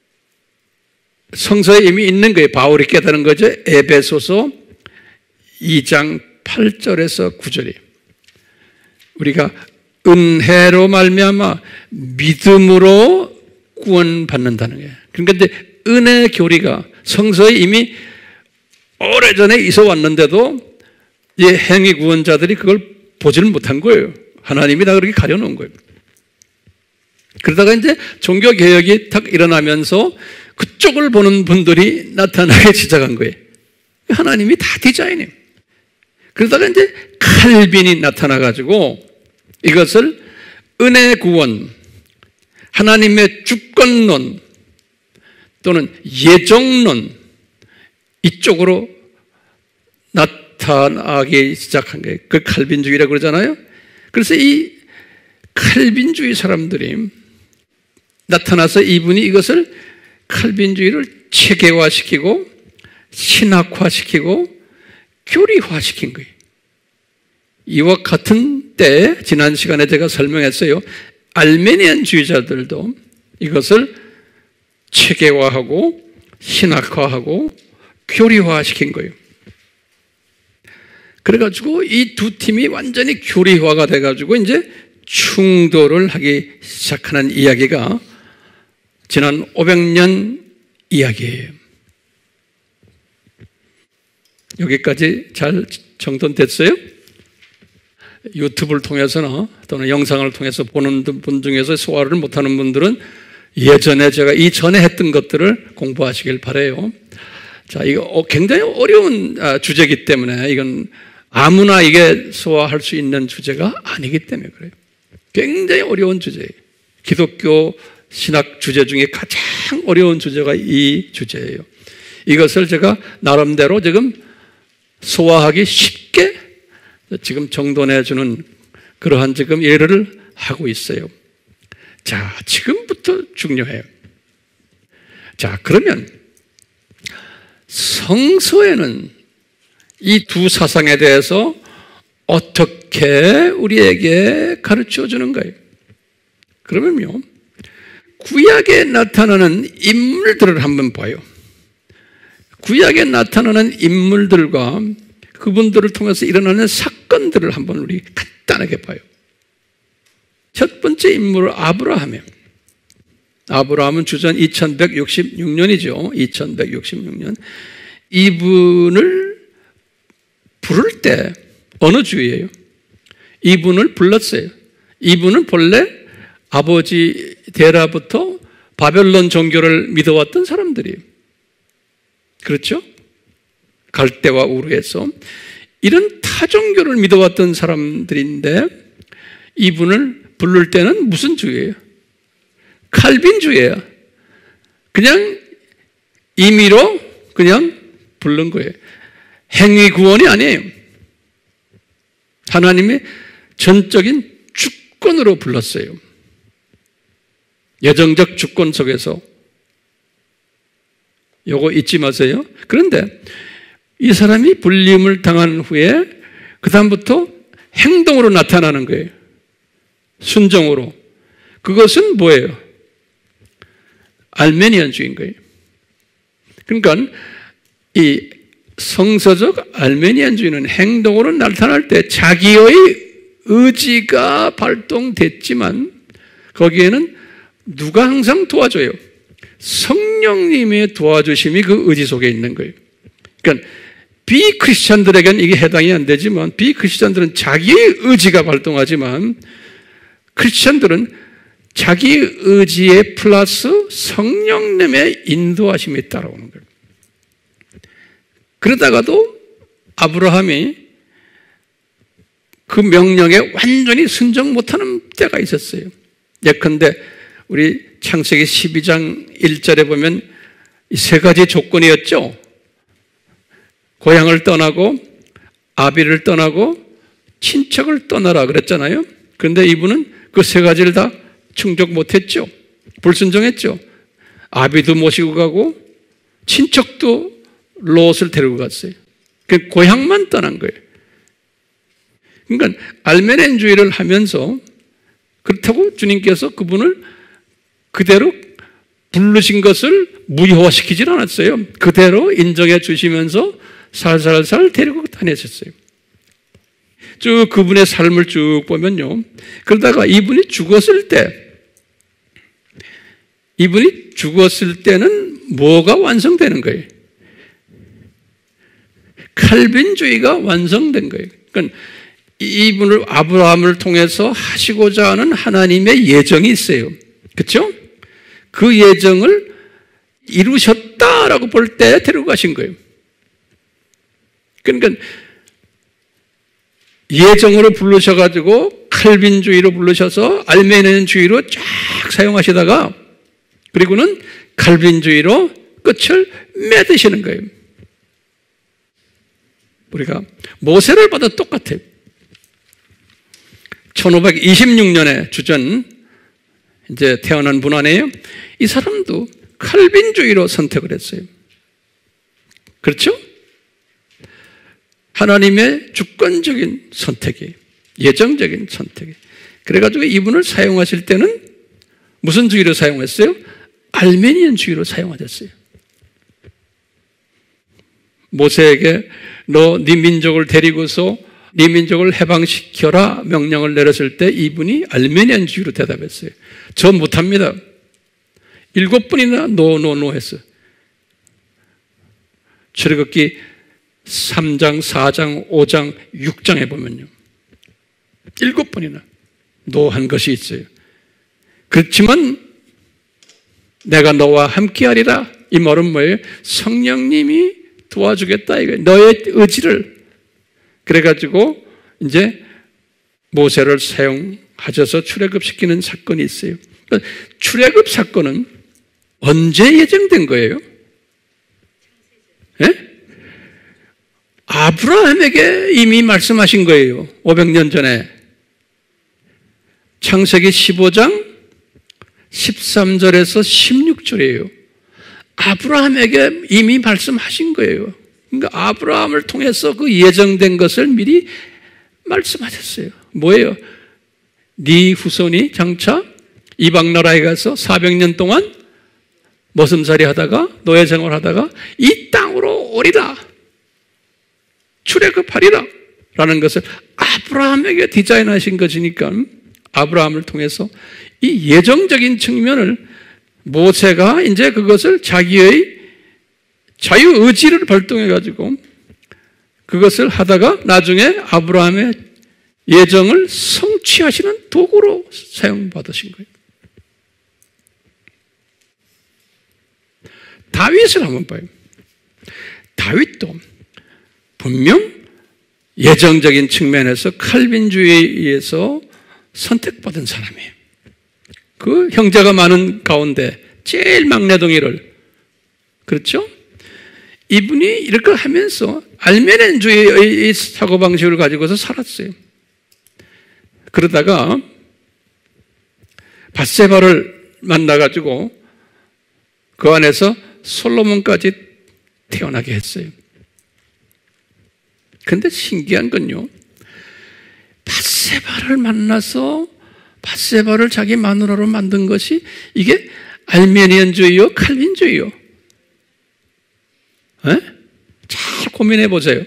S1: 성서에 이미 있는 거예요. 바울이 깨달은 거죠. 에베소서 2장 8절에서 9절이에요. 우리가 은혜로 말미암아 믿음으로 구원받는다는 거예요. 그러니까 이제 은혜 교리가 성서에 이미 오래전에 있어 왔는데도 이 행위 구원자들이 그걸 보지를 못한 거예요. 하나님이 다 그렇게 가려놓은 거예요. 그러다가 이제 종교개혁이 탁 일어나면서 그쪽을 보는 분들이 나타나기 시작한 거예요. 하나님이 다 디자인해요. 그러다가 이제 칼빈이 나타나가지고 이것을 은혜 구원, 하나님의 주권론 또는 예정론 이쪽으로 나타나기 시작한 거예요. 그 칼빈주의라고 그러잖아요. 그래서 이 칼빈주의 사람들이 나타나서 이분이 이것을 칼빈주의를 체계화시키고 신학화시키고 교리화시킨 거예요. 이와 같은 때 지난 시간에 제가 설명했어요. 알메니안주의자들도 이것을 체계화하고 신학화하고 교리화시킨 거예요. 그래가지고 이 두 팀이 완전히 교리화가 돼가지고 이제 충돌을 하기 시작하는 이야기가 지난 500년 이야기예요. 여기까지 잘 정돈됐어요? 유튜브를 통해서나 또는 영상을 통해서 보는 분 중에서 소화를 못하는 분들은 예전에 제가 이전에 했던 것들을 공부하시길 바라요. 자, 이거 굉장히 어려운 주제이기 때문에 이건 아무나 이게 소화할 수 있는 주제가 아니기 때문에 그래요. 굉장히 어려운 주제예요. 기독교 신학 주제 중에 가장 어려운 주제가 이 주제예요. 이것을 제가 나름대로 지금 소화하기 쉽게 지금 정돈해주는 그러한 지금 일을 하고 있어요. 자, 지금부터 중요해요. 자, 그러면 성서에는 이 두 사상에 대해서 어떻게 우리에게 가르쳐 주는 거예요? 그러면요, 구약에 나타나는 인물들을 한번 봐요. 구약에 나타나는 인물들과 그분들을 통해서 일어나는 사건들을 한번 우리 간단하게 봐요. 첫 번째 인물은 아브라함이에요. 아브라함은 주전 2166년이죠. 2166년. 이분을 부를 때 어느 주예요? 이분을 불렀어요. 이분은 본래 아버지 데라부터 바벨론 종교를 믿어왔던 사람들이에요. 그렇죠? 갈대와 우르에서 이런 타종교를 믿어왔던 사람들인데 이분을 부를 때는 무슨 주예요? 칼빈주예요. 그냥 임의로 그냥 부른 거예요. 행위 구원이 아니에요. 하나님의 전적인 주권으로 불렀어요. 예정적 주권 속에서. 요거 잊지 마세요. 그런데 이 사람이 불림을 당한 후에 그 다음부터 행동으로 나타나는 거예요. 순종으로. 그것은 뭐예요? 알메니안주의인 거예요. 그러니까 이 성서적 알메니안주의는 행동으로 나타날 때 자기의 의지가 발동됐지만 거기에는 누가 항상 도와줘요? 성령님의 도와주심이 그 의지 속에 있는 거예요. 그러니까 비크리스찬들에게는 이게 해당이 안 되지만 비크리스찬들은 자기의 의지가 발동하지만 크리스찬들은 자기 의지에 플러스 성령님의 인도하심이 따라오는 거예요. 그러다가도 아브라함이 그 명령에 완전히 순종 못하는 때가 있었어요. 예컨대 우리 창세기 12장 1절에 보면 이 세 가지 조건이었죠. 고향을 떠나고 아비를 떠나고 친척을 떠나라 그랬잖아요. 그런데 이분은 그 세 가지를 다 충족 못했죠. 불순종했죠. 아비도 모시고 가고 친척도 롯을 데리고 갔어요. 그 고향만 떠난 거예요. 그러니까 알메니안주의를 하면서 그렇다고 주님께서 그분을 그대로 부르신 것을 무효화시키질 않았어요. 그대로 인정해 주시면서 살살살 데리고 다녔었어요. 쭉 그분의 삶을 쭉 보면요. 그러다가 이분이 죽었을 때는 뭐가 완성되는 거예요? 칼빈주의가 완성된 거예요. 그러니까 이분을 아브라함을 통해서 하시고자 하는 하나님의 예정이 있어요. 그렇죠? 그 예정을 이루셨다라고 볼 때 데리고 가신 거예요. 그러니까 예정으로 부르셔가지고 칼빈주의로 부르셔서 알메니안주의로 쫙 사용하시다가 그리고는 칼빈주의로 끝을 맺으시는 거예요. 우리가 모세를 봐도 똑같아요. 1526년에 주전 이제 태어난 분 아니에요? 이 사람도 칼빈주의로 선택을 했어요. 그렇죠? 하나님의 주권적인 선택이, 예정적인 선택이. 그래가지고 이분을 사용하실 때는 무슨 주의로 사용했어요? 알메니안주의로 사용하셨어요. 모세에게 너 네 민족을 데리고서 네 민족을 해방시켜라 명령을 내렸을 때 이분이 알메니안주의로 대답했어요. 저 못합니다. 7번이나 노 했어요. 출애굽기 3장, 4장, 5장, 6장에 보면요. 7번이나 노한 것이 있어요. 그렇지만 내가 너와 함께하리라. 이 말은 뭐예요? 성령님이 도와주겠다 이거예요. 너의 의지를. 그래가지고 이제 모세를 사용하셔서 출애굽시키는 사건이 있어요. 그러니까 출애굽 사건은 언제 예정된 거예요? 예? 아브라함에게 이미 말씀하신 거예요. 500년 전에. 창세기 15장 13절에서 16절이에요. 아브라함에게 이미 말씀하신 거예요. 그러니까 아브라함을 통해서 그 예정된 것을 미리 말씀하셨어요. 뭐예요? 네 후손이 장차 이방 나라에 가서 400년 동안 머슴살이 하다가 노예 생활하다가 이 땅으로 오리라. 출애굽하리라 라는 것을 아브라함에게 디자인하신 것이니까 아브라함을 통해서 이 예정적인 측면을 모세가 이제 그것을 자기의 자유의지를 발동해가지고 그것을 하다가 나중에 아브라함의 예정을 성취하시는 도구로 사용받으신 거예요. 다윗을 한번 봐요. 다윗도 분명 예정적인 측면에서 칼빈주의에 의해서 선택받은 사람이에요. 그 형제가 많은 가운데 제일 막내동이를, 그렇죠? 이분이 이렇게 하면서 알메니안주의의 사고방식을 가지고서 살았어요. 그러다가 밧세바를 만나가지고 그 안에서 솔로몬까지 태어나게 했어요. 그런데 신기한 건요, 밧세바를 만나서 밧세바를 자기 마누라로 만든 것이 이게 알메니안주의요, 칼빈주의요? 잘 고민해 보세요.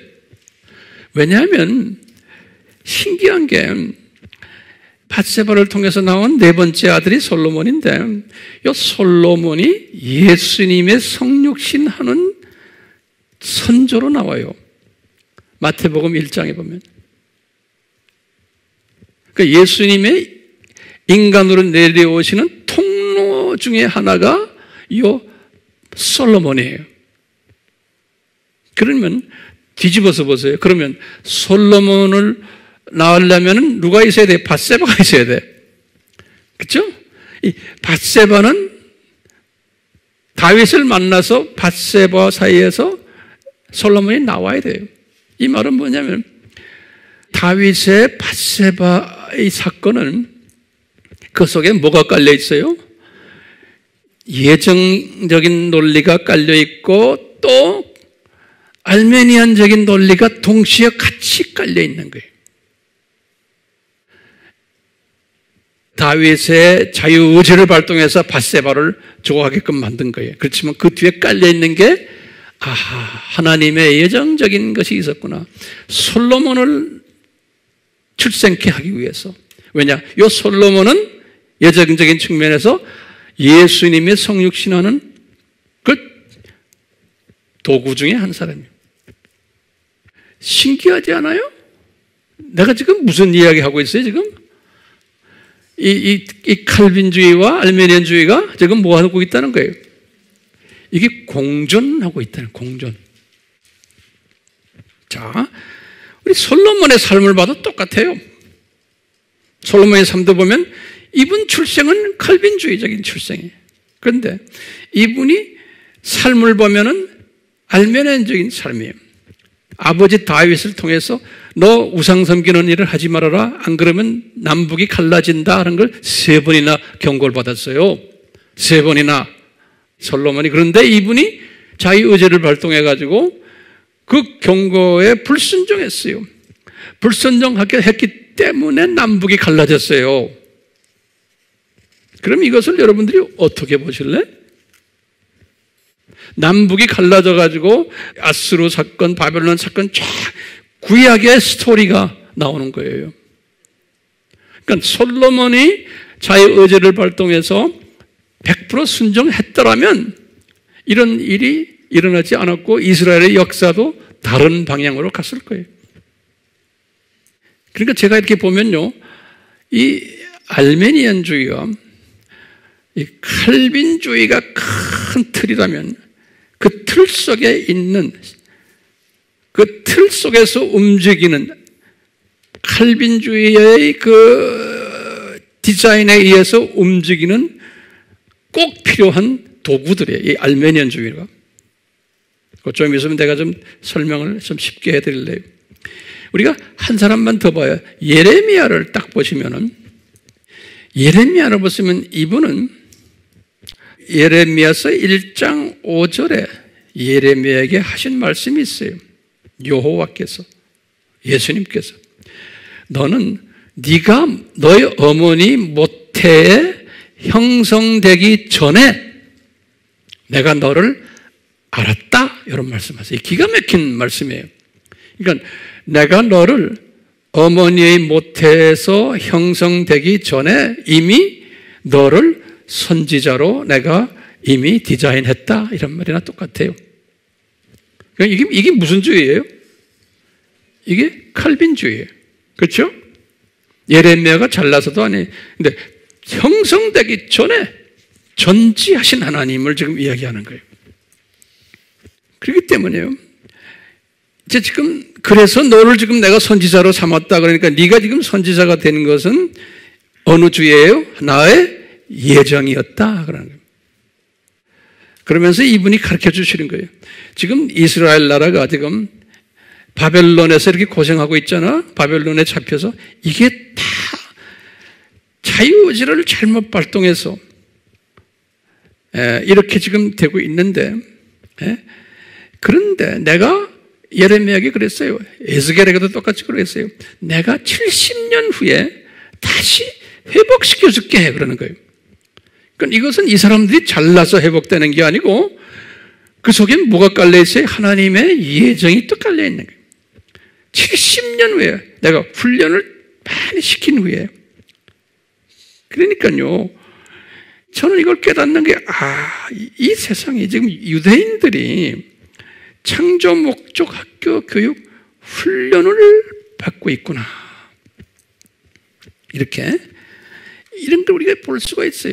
S1: 왜냐하면 신기한 게 밧세바를 통해서 나온 네 번째 아들이 솔로몬인데, 이 솔로몬이 예수님의 성육신하는 선조로 나와요. 마태복음 1장에 보면. 그러니까 예수님의 인간으로 내려오시는 통로 중에 하나가 이 솔로몬이에요. 그러면 뒤집어서 보세요. 그러면 솔로몬을 낳으려면 누가 있어야 돼? 밧세바가 있어야 돼. 그렇죠? 이 밧세바는 다윗을 만나서 밧세바 사이에서 솔로몬이 나와야 돼요. 이 말은 뭐냐면 다윗의 밧세바의 사건은 그 속에 뭐가 깔려 있어요? 예정적인 논리가 깔려 있고 또 알메니안적인 논리가 동시에 같이 깔려 있는 거예요. 다윗의 자유의지를 발동해서 밧세바를 좋아하게끔 만든 거예요. 그렇지만 그 뒤에 깔려 있는 게 하나님의 예정적인 것이 있었구나. 솔로몬을 출생케 하기 위해서. 왜냐? 이 솔로몬은 예정적인 측면에서 예수님의 성육신하는 그 도구 중에 한 사람이에요. 신기하지 않아요? 내가 지금 무슨 이야기 하고 있어요, 지금? 이 칼빈주의와 알메니안주의가 지금 뭐 하고 있다는 거예요? 이게 공존하고 있다는, 공존. 자, 우리 솔로몬의 삶을 봐도 똑같아요. 솔로몬의 삶도 보면 이분 출생은 칼빈주의적인 출생이에요. 그런데 이분이 삶을 보면은 알메니안적인 삶이에요. 아버지 다윗을 통해서 너 우상 섬기는 일을 하지 말아라. 안 그러면 남북이 갈라진다 하는 걸 3번이나 경고를 받았어요. 3번이나 솔로몬이. 그런데 이분이 자유의지를 발동해가지고 그 경고에 불순종했어요. 불순종하게 했기 때문에 남북이 갈라졌어요. 그럼 이것을 여러분들이 어떻게 보실래? 남북이 갈라져가지고 아수르 사건, 바벨론 사건 쫙 구약의 스토리가 나오는 거예요. 그러니까 솔로몬이 자유의지를 발동해서 100% 순종했더라면 이런 일이 일어나지 않았고 이스라엘의 역사도 다른 방향으로 갔을 거예요. 그러니까 제가 이렇게 보면요, 이 알메니안주의와 이 칼빈주의가 큰 틀이라면 그 틀 속에 있는, 그 틀 속에서 움직이는 칼빈주의의 그 디자인에 의해서 움직이는 꼭 필요한 도구들이에요. 이 알메니안주의가. 좀 있으면 내가 좀 설명을 좀 쉽게 해드릴래요. 우리가 한 사람만 더 봐요. 예레미야를 딱 보시면은, 예레미야를 보시면 이분은 예레미야서 1장 5절에 예레미야에게 하신 말씀이 있어요. 여호와께서, 예수님께서, 너는 네가 너의 어머니 모태에 형성되기 전에 내가 너를 알았다, 이런 말씀하세요. 기가 막힌 말씀이에요. 그러니까 내가 너를 어머니의 모태에서 형성되기 전에 이미 너를 선지자로 내가 이미 디자인했다, 이런 말이나 똑같아요. 그러니까 이게 무슨 주의예요? 이게 칼빈주의예요. 그렇죠? 예레미야가 잘나서도 아니, 근데 형성되기 전에 전지하신 하나님을 지금 이야기하는 거예요. 그렇기 때문에요, 이제 지금 그래서 너를 지금 내가 선지자로 삼았다, 그러니까 네가 지금 선지자가 되는 것은 어느 주예요? 나의 예정이었다, 그러는 거예요. 그러면서 이분이 가르쳐 주시는 거예요. 지금 이스라엘 나라가 지금 바벨론에서 이렇게 고생하고 있잖아. 바벨론에 잡혀서. 이게 다 자유의지를 잘못 발동해서 이렇게 지금 되고 있는데, 그런데 내가 예레미야에게 그랬어요. 에스겔에게도 똑같이 그랬어요. 내가 70년 후에 다시 회복시켜 줄게 그러는 거예요. 그러니까 이것은 이 사람들이 잘나서 회복되는 게 아니고 그 속에 뭐가 깔려 있어요? 하나님의 예정이 또 깔려 있는 거예요. 70년 후에 내가 훈련을 많이 시킨 후에. 그러니까요, 저는 이걸 깨닫는 게, 이 세상에 지금 유대인들이 창조 목적 학교 교육 훈련을 받고 있구나. 이렇게, 이런 걸 우리가 볼 수가 있어요.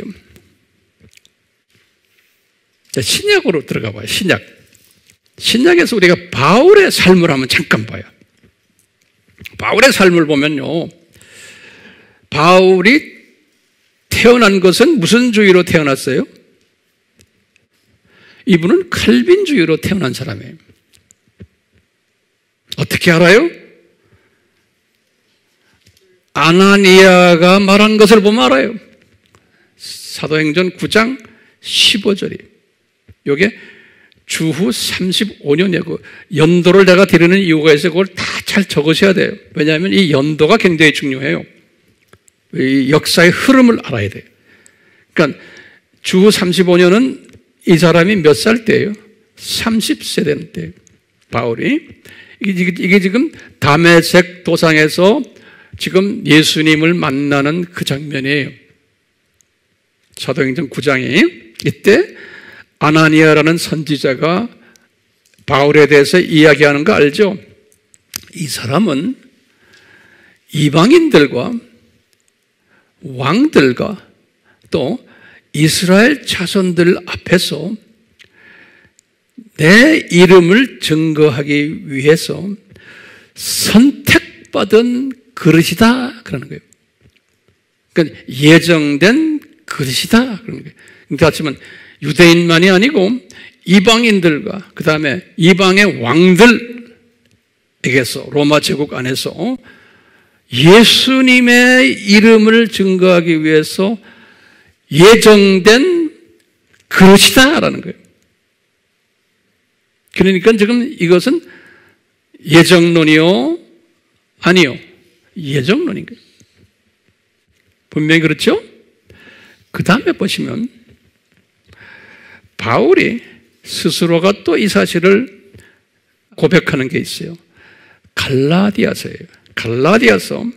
S1: 자, 신약으로 들어가 봐요. 신약에서 우리가 바울의 삶을 한번 잠깐 봐요. 바울의 삶을 보면요, 바울이 태어난 것은 무슨 주의로 태어났어요? 이분은 칼빈주의로 태어난 사람이에요. 어떻게 알아요? 아나니아가 말한 것을 보면 알아요. 사도행전 9장 15절이. 이게 주후 35년이에요. 그 연도를 내가 드리는 이유가 있어요. 그걸 다 잘 적으셔야 돼요. 왜냐하면 이 연도가 굉장히 중요해요. 이 역사의 흐름을 알아야 돼요. 그러니까 주후 35년은 이 사람이 몇 살 때예요? 30세 된 때예요. 바울이. 이게 지금 다메섹 도상에서 지금 예수님을 만나는 그 장면이에요. 사도행전 9장에 이때 아나니아라는 선지자가 바울에 대해서 이야기하는 거 알죠? 이 사람은 이방인들과 왕들과 또 이스라엘 자손들 앞에서 내 이름을 증거하기 위해서 선택받은 그릇이다 그러는 거예요. 그러니까 예정된 그릇이다 그러는 거예요. 그러니까 하지만 유대인만이 아니고 이방인들과 그 다음에 이방의 왕들에게서 로마 제국 안에서 예수님의 이름을 증거하기 위해서 예정된 그릇이다라는 거예요. 그러니까 지금 이것은 예정론이요? 아니요. 예정론인 거예요. 분명히 그렇죠? 그 다음에 보시면 바울이 스스로가 또 이 사실을 고백하는 게 있어요. 갈라디아서예요. 갈라디아서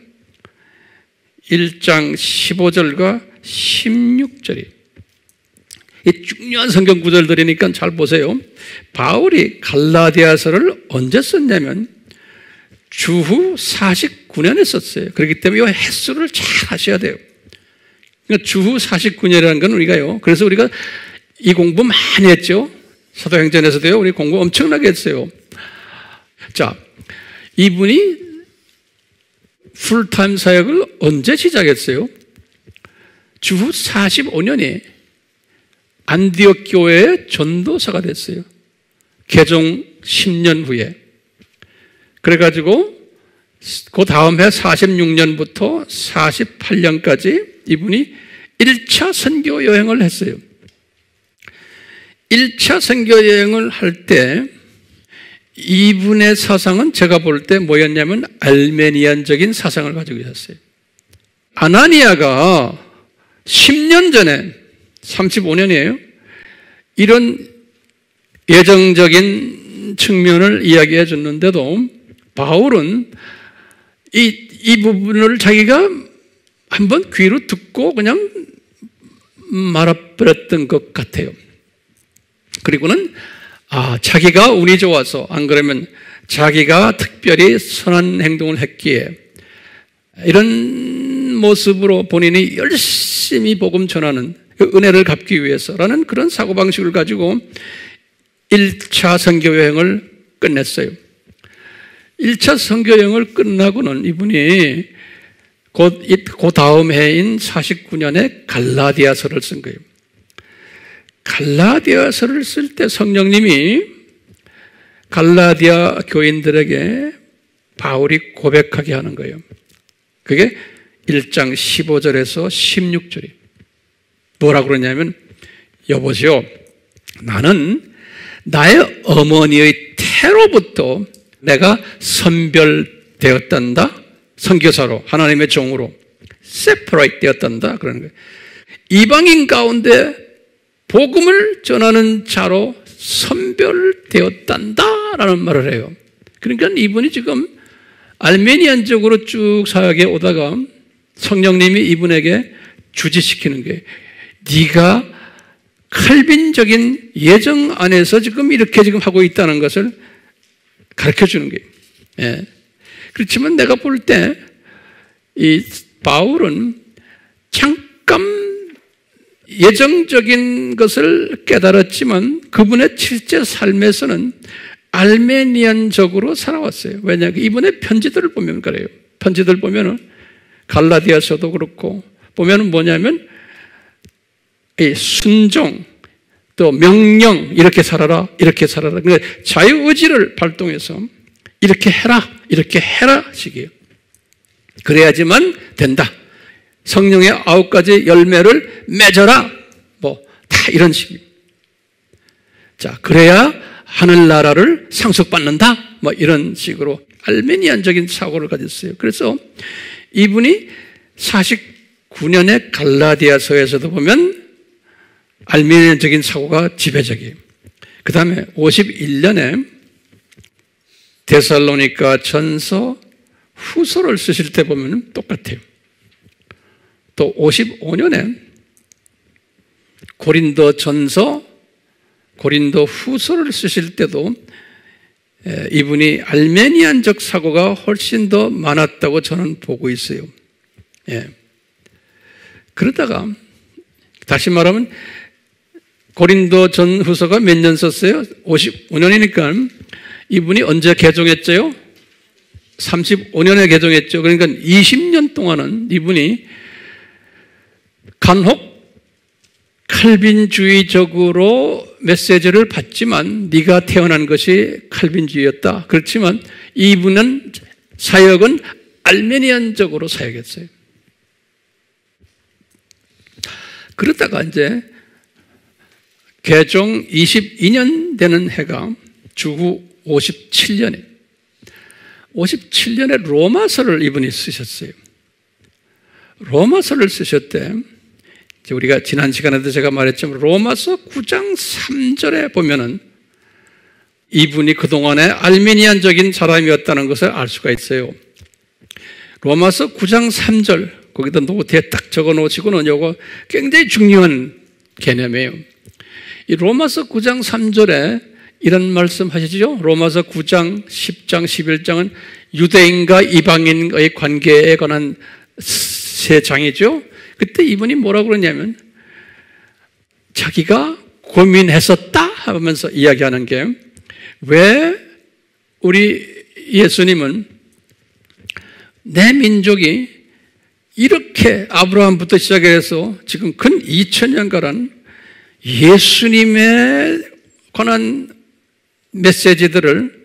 S1: 1장 15절과 16절이 이 중요한 성경 구절들이니까 잘 보세요. 바울이 갈라디아서를 언제 썼냐면 주후 49년에 썼어요. 그렇기 때문에 이 횟수를 잘 하셔야 돼요. 그러니까 주후 49년이라는 건 우리가요. 그래서 우리가 이 공부 많이 했죠. 사도행전에서도요. 우리 공부 엄청나게 했어요. 자, 이분이 풀타임 사역을 언제 시작했어요? 주후 45년에 안디옥 교회의 전도사가 됐어요. 개종 10년 후에. 그래가지고 그 다음 해 46년부터 48년까지 이분이 1차 선교 여행을 했어요. 1차 선교 여행을 할 때 이분의 사상은 제가 볼 때 뭐였냐면 알메니안적인 사상을 가지고 있었어요. 아나니아가 10년 전에 35년이에요. 이런 예정적인 측면을 이야기해 줬는데도 바울은 이 부분을 자기가 한번 귀로 듣고 그냥 말아버렸던 것 같아요. 그리고는 자기가 운이 좋아서 안 그러면 자기가 특별히 선한 행동을 했기에 이런 모습으로 본인이 열심히 복음 전하는 그 은혜를 갚기 위해서라는 그런 사고방식을 가지고 1차 선교여행을 끝냈어요. 1차 선교여행을 끝나고는 이분이 그 다음 해인 49년에 갈라디아서를 쓴 거예요. 갈라디아서를 쓸 때 성령님이 갈라디아 교인들에게 바울이 고백하게 하는 거예요. 그게 1장 15절에서 16절이 뭐라고 그러냐면 여보시오, 나는 나의 어머니의 태로부터 내가 선별되었단다. 선교사로, 하나님의 종으로 세퍼레이트 되었단다 그러는 거예요. 이방인 가운데 복음을 전하는 자로 선별되었단다라는 말을 해요. 그러니까 이분이 지금 알메니안적으로 쭉 사역에 오다가 성령님이 이분에게 주지시키는 게, 네가 칼빈적인 예정 안에서 지금 이렇게 지금 하고 있다는 것을 가르쳐 주는 거예요. 예. 그렇지만 내가 볼 때 이 바울은 잠깐 예정적인 것을 깨달았지만 그분의 실제 삶에서는 알메니안적으로 살아왔어요. 왜냐하면 이분의 편지들을 보면 그래요. 편지들 보면은 갈라디아서도 그렇고 보면은 뭐냐면 이 순종, 또 명령, 이렇게 살아라, 이렇게 살아라. 그러니까 자유의지를 발동해서 이렇게 해라 식이에요. 그래야지만 된다. 성령의 9가지 열매를 맺어라. 뭐 다 이런 식이에요. 자, 그래야 하늘나라를 상속받는다. 뭐 이런 식으로 알메니안적인 사고를 가졌어요. 그래서 이분이 49년의 갈라디아서에서도 보면 알메니안적인 사고가 지배적이에요. 그 다음에 51년에 데살로니가 전서 후서를 쓰실 때 보면 똑같아요. 또 55년에 고린도 전서, 고린도 후서를 쓰실 때도 이분이 알메니안적 사고가 훨씬 더 많았다고 저는 보고 있어요. 예. 그러다가 다시 말하면 고린도 전후서가 몇 년 썼어요? 55년이니까 이분이 언제 개종했죠? 35년에 개종했죠. 그러니까 20년 동안은 이분이 간혹 칼빈주의적으로 메시지를 받지만 네가 태어난 것이 칼빈주의였다. 그렇지만 이분은 사역은 알메니안적으로 사역했어요. 그러다가 이제 개종 22년 되는 해가 주후 57년에 로마서를 이분이 쓰셨어요. 로마서를 쓰셨대. 우리가 지난 시간에도 제가 말했지만 로마서 9장 3절에 보면은 이분이 그동안에 알메니안적인 사람이었다는 것을 알 수가 있어요. 로마서 9장 3절, 거기다 노트에 딱 적어 놓으시고는 이거 굉장히 중요한 개념이에요. 이 로마서 9장 3절에 이런 말씀 하시죠? 로마서 9장, 10장, 11장은 유대인과 이방인의 관계에 관한 세 장이죠? 그때 이분이 뭐라고 그러냐면 자기가 고민했었다 하면서 이야기하는 게, 왜 우리 예수님은 내 민족이 이렇게 아브라함부터 시작해서 지금 근 2000년간 예수님에 관한 메시지들을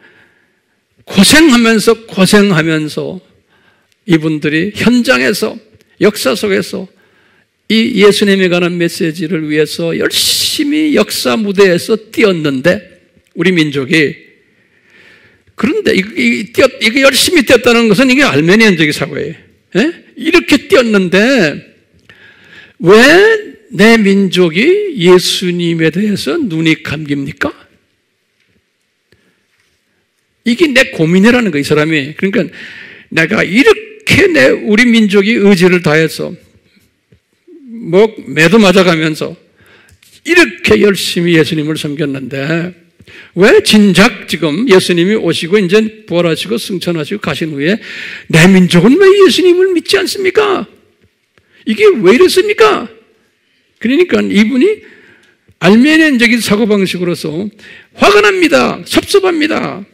S1: 고생하면서 이분들이 현장에서 역사 속에서 이 예수님에 관한 메시지를 위해서 열심히 역사 무대에서 뛰었는데 우리 민족이, 그런데 이게 열심히 뛰었다는 것은 이게 알메니안적인 사고예요. 예? 이렇게 뛰었는데 왜 내 민족이 예수님에 대해서 눈이 감깁니까? 이게 내 고민이라는 거예요, 이 사람이. 그러니까 내가 이렇게 우리 민족이 의지를 다해서 매도 맞아가면서 이렇게 열심히 예수님을 섬겼는데 왜 진작 지금 예수님이 오시고 이제 부활하시고 승천하시고 가신 후에 내 민족은 왜 예수님을 믿지 않습니까? 이게 왜 이랬습니까? 그러니까 이분이 알메니안적인 사고방식으로서 화가 납니다. 섭섭합니다.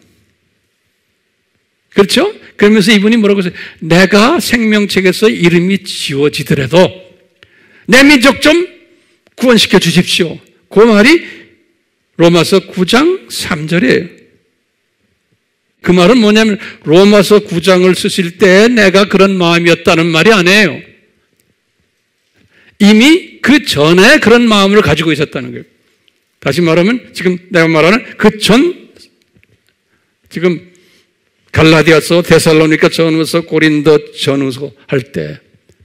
S1: 그렇죠? 그러면서 이분이 뭐라고 했어요? 내가 생명책에서 이름이 지워지더라도 내 민족 좀 구원시켜 주십시오. 그 말이 로마서 9장 3절이에요. 그 말은 뭐냐면 로마서 9장을 쓰실 때 내가 그런 마음이었다는 말이 아니에요. 이미 그 전에 그런 마음을 가지고 있었다는 거예요. 다시 말하면 지금 내가 말하는 그 지금 갈라디아서, 데살로니가 전후서, 고린도 전후서 할 때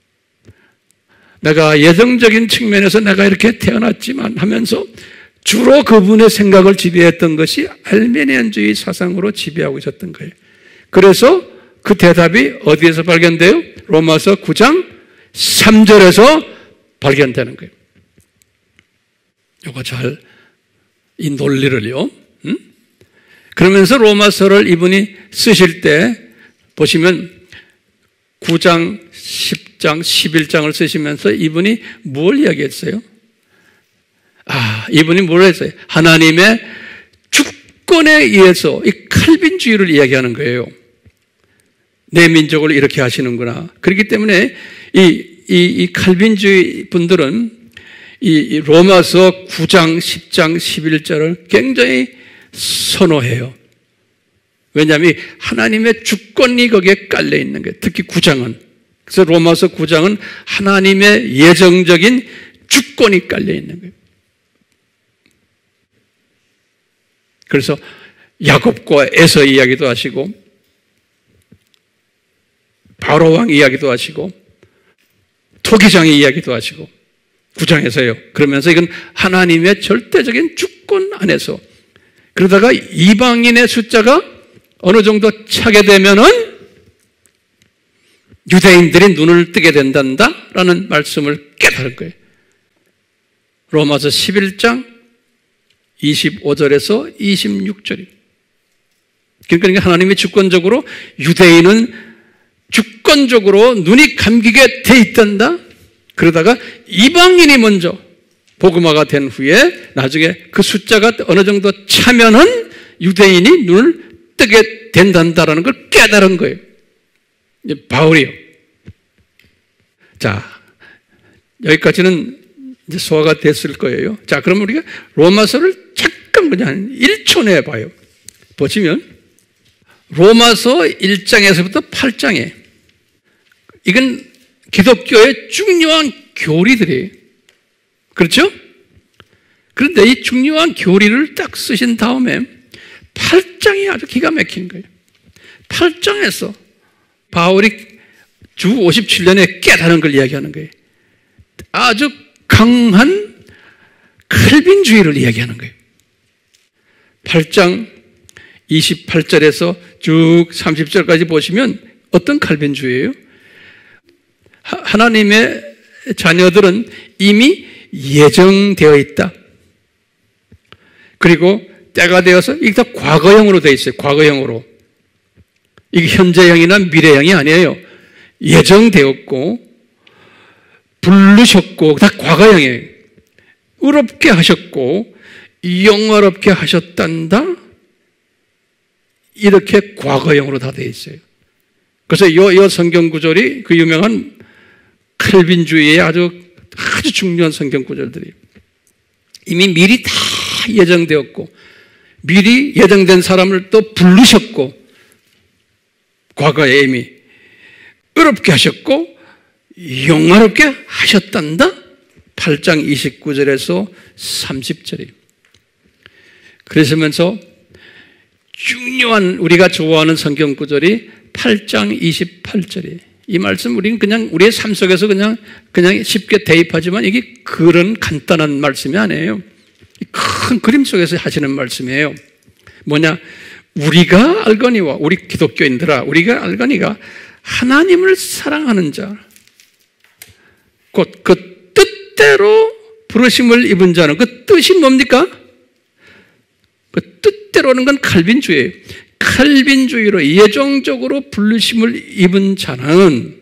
S1: 내가 예정적인 측면에서 내가 이렇게 태어났지만 하면서 주로 그분의 생각을 지배했던 것이 알메니안주의 사상으로 지배하고 있었던 거예요. 그래서 그 대답이 어디에서 발견돼요? 로마서 9장 3절에서 발견되는 거예요. 이거 이 논리를요. 그러면서 로마서를 이분이 쓰실 때 보시면 9장, 10장, 11장을 쓰시면서 이분이 뭘 이야기했어요? 이분이 뭘 했어요? 하나님의 주권에 의해서 이 칼빈주의를 이야기하는 거예요. 내 민족을 이렇게 하시는구나. 그렇기 때문에 이 칼빈주의 분들은 이 로마서 9장, 10장, 11절을 굉장히 선호해요. 왜냐하면 하나님의 주권이 거기에 깔려 있는 거예요. 특히 9장은. 그래서 로마서 9장은 하나님의 예정적인 주권이 깔려 있는 거예요. 그래서 야곱과 에서 이야기도 하시고 바로 왕 이야기도 하시고 토기장의 이야기도 하시고 9장에서요. 그러면서 이건 하나님의 절대적인 주권 안에서 그러다가 이방인의 숫자가 어느 정도 차게 되면은 유대인들이 눈을 뜨게 된단다라는 말씀을 깨달은 거예요. 로마서 11장 25절에서 26절입니다. 그러니까 하나님이 주권적으로 유대인은 주권적으로 눈이 감기게 돼 있단다. 그러다가 이방인이 먼저 복음화가 된 후에 나중에 그 숫자가 어느 정도 차면은 유대인이 눈을 뜨게 된단다라는 걸 깨달은 거예요. 이제 바울이요. 자, 여기까지는 이제 소화가 됐을 거예요. 자, 그럼 우리가 로마서를 잠깐 그냥 1초 내에 봐요. 보시면 로마서 1장에서부터 8장에 이건 기독교의 중요한 교리들이에요. 그렇죠? 그런데 이 중요한 교리를 딱 쓰신 다음에 8장이 아주 기가 막힌 거예요. 8장에서 바울이 주 57년에 깨달은 걸 이야기하는 거예요. 아주 강한 칼빈주의를 이야기하는 거예요. 8장 28절에서 쭉 30절까지 보시면 어떤 칼빈주의예요? 하나님의 자녀들은 이미 예정되어 있다. 그리고 때가 되어서 이게 다 과거형으로 되어 있어요. 과거형으로. 이게 현재형이나 미래형이 아니에요. 예정되었고 부르셨고 다 과거형이에요. 의롭게 하셨고 영화롭게 하셨단다. 이렇게 과거형으로 다 되어 있어요. 그래서 이 성경 구절이 그 유명한 칼빈주의의 아주 중요한 성경 구절들이에요. 이미 미리 다 예정되었고 미리 예정된 사람을 또 부르셨고 과거에 이미 의롭게 하셨고 영화롭게 하셨단다. 8장 29절에서 30절이에요. 그러시면서 중요한 우리가 좋아하는 성경 구절이 8장 28절이에요. 이 말씀 우리는 그냥 우리의 삶 속에서 그냥 쉽게 대입하지만 이게 그런 간단한 말씀이 아니에요. 큰 그림 속에서 하시는 말씀이에요. 뭐냐? 우리가 알거니와 우리 기독교인들아 우리가 알거니가 하나님을 사랑하는 자 곧 그 뜻대로 부르심을 입은 자는 그 뜻이 뭡니까? 그 뜻대로는 건 칼빈주의예요. 칼빈주의로 예정적으로 부르심을 입은 자는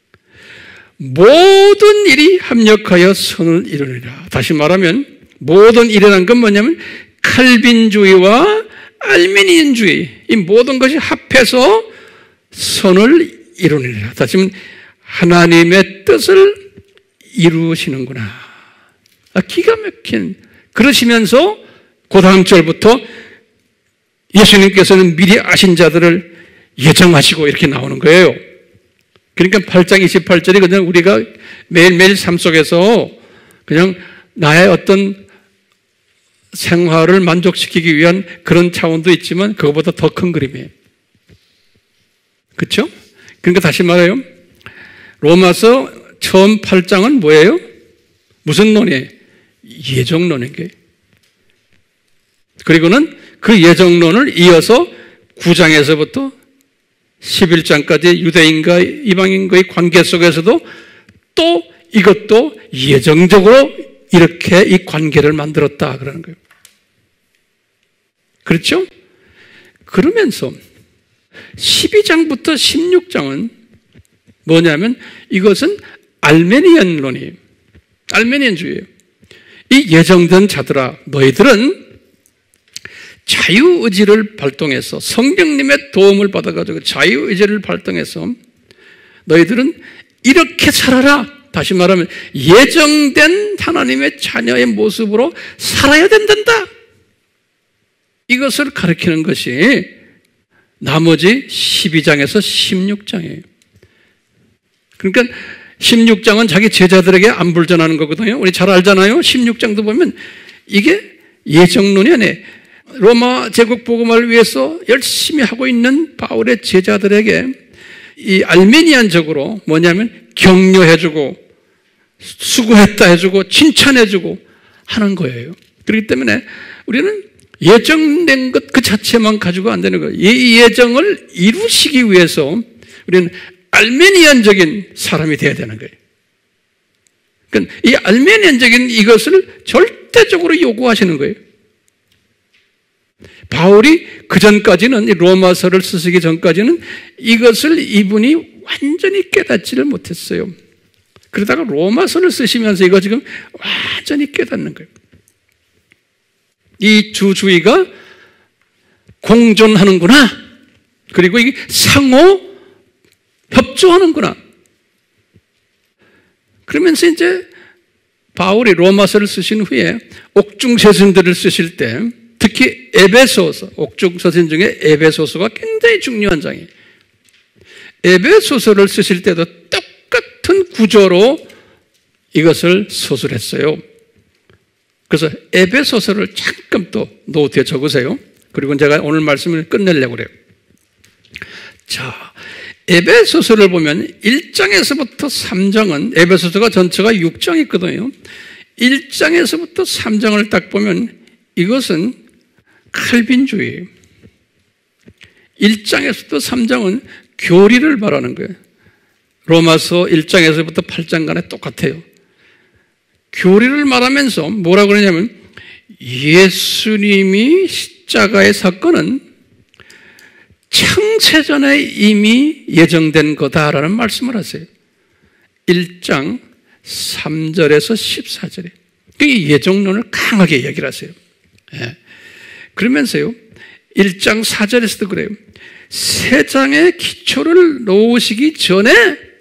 S1: 모든 일이 합력하여 선을 이루리라. 다시 말하면 모든 일이라는 건 뭐냐면 칼빈주의와 알메니안주의 이 모든 것이 합해서 선을 이루리라. 다시 말하면 하나님의 뜻을 이루시는구나. 기가 막힌. 그러시면서 그 다음 절부터 예수님께서는 미리 아신 자들을 예정하시고 이렇게 나오는 거예요. 그러니까 8장 28절이 그냥 우리가 매일매일 삶 속에서 그냥 나의 어떤 생활을 만족시키기 위한 그런 차원도 있지만 그것보다 더 큰 그림이에요. 그렇죠? 그러니까 다시 말해요. 로마서 처음 8장은 뭐예요? 무슨 논이에요? 예정론인 거예요. 그리고는 그 예정론을 이어서 9장에서부터 11장까지 유대인과 이방인과의 관계 속에서도 또 이것도 예정적으로 이렇게 이 관계를 만들었다 그러는 거예요. 그렇죠? 그러면서 12장부터 16장은 뭐냐면 이것은 알메니안론이에요. 알메니안주의예요. 이 예정된 자들아 너희들은 자유의지를 발동해서 성령님의 도움을 받아가지고 자유의지를 발동해서 너희들은 이렇게 살아라. 다시 말하면 예정된 하나님의 자녀의 모습으로 살아야 된단다. 이것을 가르치는 것이 나머지 12장에서 16장이에요. 그러니까 16장은 자기 제자들에게 안부를 전하는 거거든요. 우리 잘 알잖아요. 16장도 보면 이게 예정론이 아니에요. 로마 제국 복음을 위해서 열심히 하고 있는 바울의 제자들에게 이 알메니안적으로 뭐냐면 격려해주고 수고했다 해주고 칭찬해주고 하는 거예요. 그렇기 때문에 우리는 예정된 것 그 자체만 가지고 안 되는 거예요. 이 예정을 이루시기 위해서 우리는 알메니안적인 사람이 돼야 되는 거예요. 그러니까 이 알메니안적인 이것을 절대적으로 요구하시는 거예요. 바울이 그 전까지는 로마서를 쓰시기 전까지는 이것을 이분이 완전히 깨닫지를 못했어요. 그러다가 로마서를 쓰시면서 이거 지금 완전히 깨닫는 거예요. 이 주주의가 공존하는구나. 그리고 이게 상호 협조하는구나. 그러면서 이제 바울이 로마서를 쓰신 후에 옥중서신들을 쓰실 때 특히 에베소서, 옥중서신 중에 에베소서가 굉장히 중요한 장이에요. 에베소서를 쓰실 때도 똑같은 구조로 이것을 서술했어요. 그래서 에베소서를 잠깐 또 노트에 적으세요. 그리고 제가 오늘 말씀을 끝내려고 그래요. 자, 에베소서를 보면 1장에서부터 3장은 에베소서가 전체가 6장이 있거든요. 1장에서부터 3장을 딱 보면 이것은 칼빈주의예요. 1장에서부터 3장은 교리를 말하는 거예요. 로마서 1장에서부터 8장간에 똑같아요. 교리를 말하면서 뭐라고 그러냐면 예수님이 십자가의 사건은 창세전에 이미 예정된 거다라는 말씀을 하세요. 1장 3절에서 14절에. 이 예정론을 강하게 얘기를 하세요. 예. 그러면서요 1장 4절에서도 그래요. 세상의 기초를 놓으시기 전에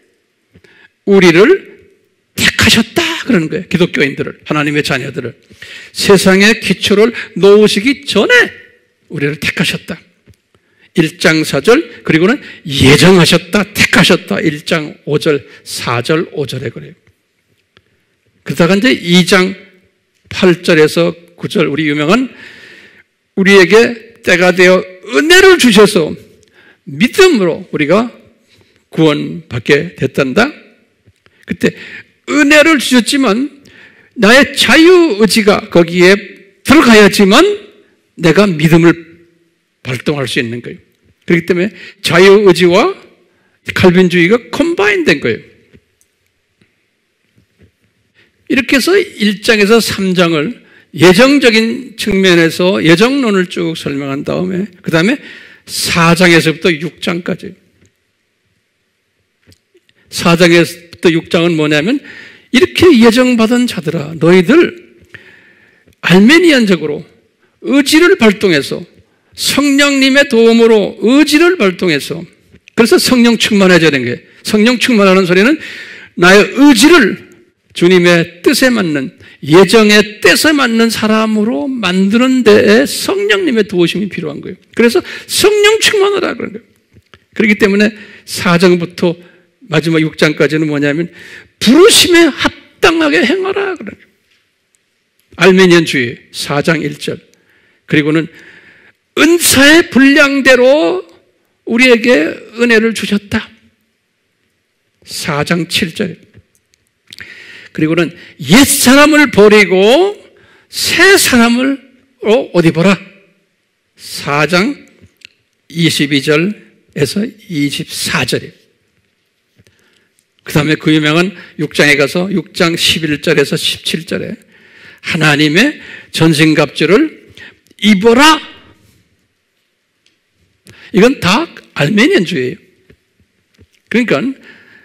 S1: 우리를 택하셨다 그러는 거예요. 기독교인들을, 하나님의 자녀들을 세상의 기초를 놓으시기 전에 우리를 택하셨다. 1장 4절 그리고는 예정하셨다, 택하셨다. 1장 5절, 4절, 5절에 그래요. 그러다가 이제 2장 8절에서 9절 우리 유명한 우리에게 때가 되어 은혜를 주셔서 믿음으로 우리가 구원받게 됐단다. 그때 은혜를 주셨지만 나의 자유의지가 거기에 들어가야지만 내가 믿음을 발동할 수 있는 거예요. 그렇기 때문에 자유의지와 칼빈주의가 컴바인된 거예요. 이렇게 해서 1장에서 3장을 예정적인 측면에서 예정론을 쭉 설명한 다음에 그 다음에 4장에서부터 6장까지 4장에서부터 6장은 뭐냐면 이렇게 예정받은 자들아 너희들 알메니안적으로 의지를 발동해서 성령님의 도움으로 의지를 발동해서 그래서 성령 충만해져야 되는 거예요. 성령 충만하는 소리는 나의 의지를 주님의 뜻에 맞는 예정의 뜻에 맞는 사람으로 만드는 데에 성령님의 도우심이 필요한 거예요. 그래서 성령 충만하라 그런 거예요. 그렇기 때문에 4장부터 마지막 6장까지는 뭐냐면 부르심에 합당하게 행하라 그런 거예요. 알메니안주의 4장 1절. 그리고는 은사의 분량대로 우리에게 은혜를 주셨다. 4장 7절. 그리고는 옛사람을 버리고 새 사람으로 어디 보라. 4장 22절에서 24절이에요. 그 다음에 그 유명한 6장에 가서 6장 11절에서 17절에 하나님의 전신갑주를 입어라. 이건 다 알메니안주의예요. 그러니까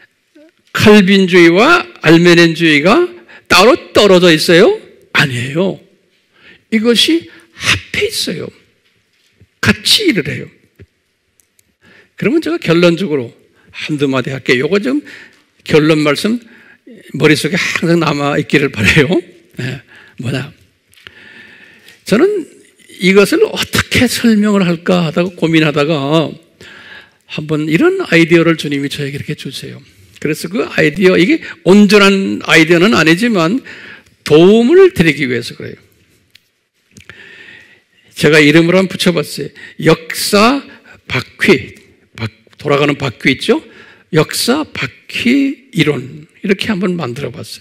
S1: 칼빈주의와 알메니안주의가 따로 떨어져 있어요? 아니에요. 이것이 합해 있어요. 같이 일을 해요. 그러면 제가 결론적으로 한두 마디 할게요. 이거 좀 결론 말씀 머릿속에 항상 남아있기를 바라요. 네, 뭐냐. 저는 이것을 어떻게 설명을 할까 하다가 고민하다가 한번 이런 아이디어를 주님이 저에게 이렇게 주세요. 그래서 그 아이디어, 이게 온전한 아이디어는 아니지만 도움을 드리기 위해서 그래요. 제가 이름을 한번 붙여봤어요. 역사 바퀴, 돌아가는 바퀴 있죠? 역사 바퀴 이론, 이렇게 한번 만들어 봤어요.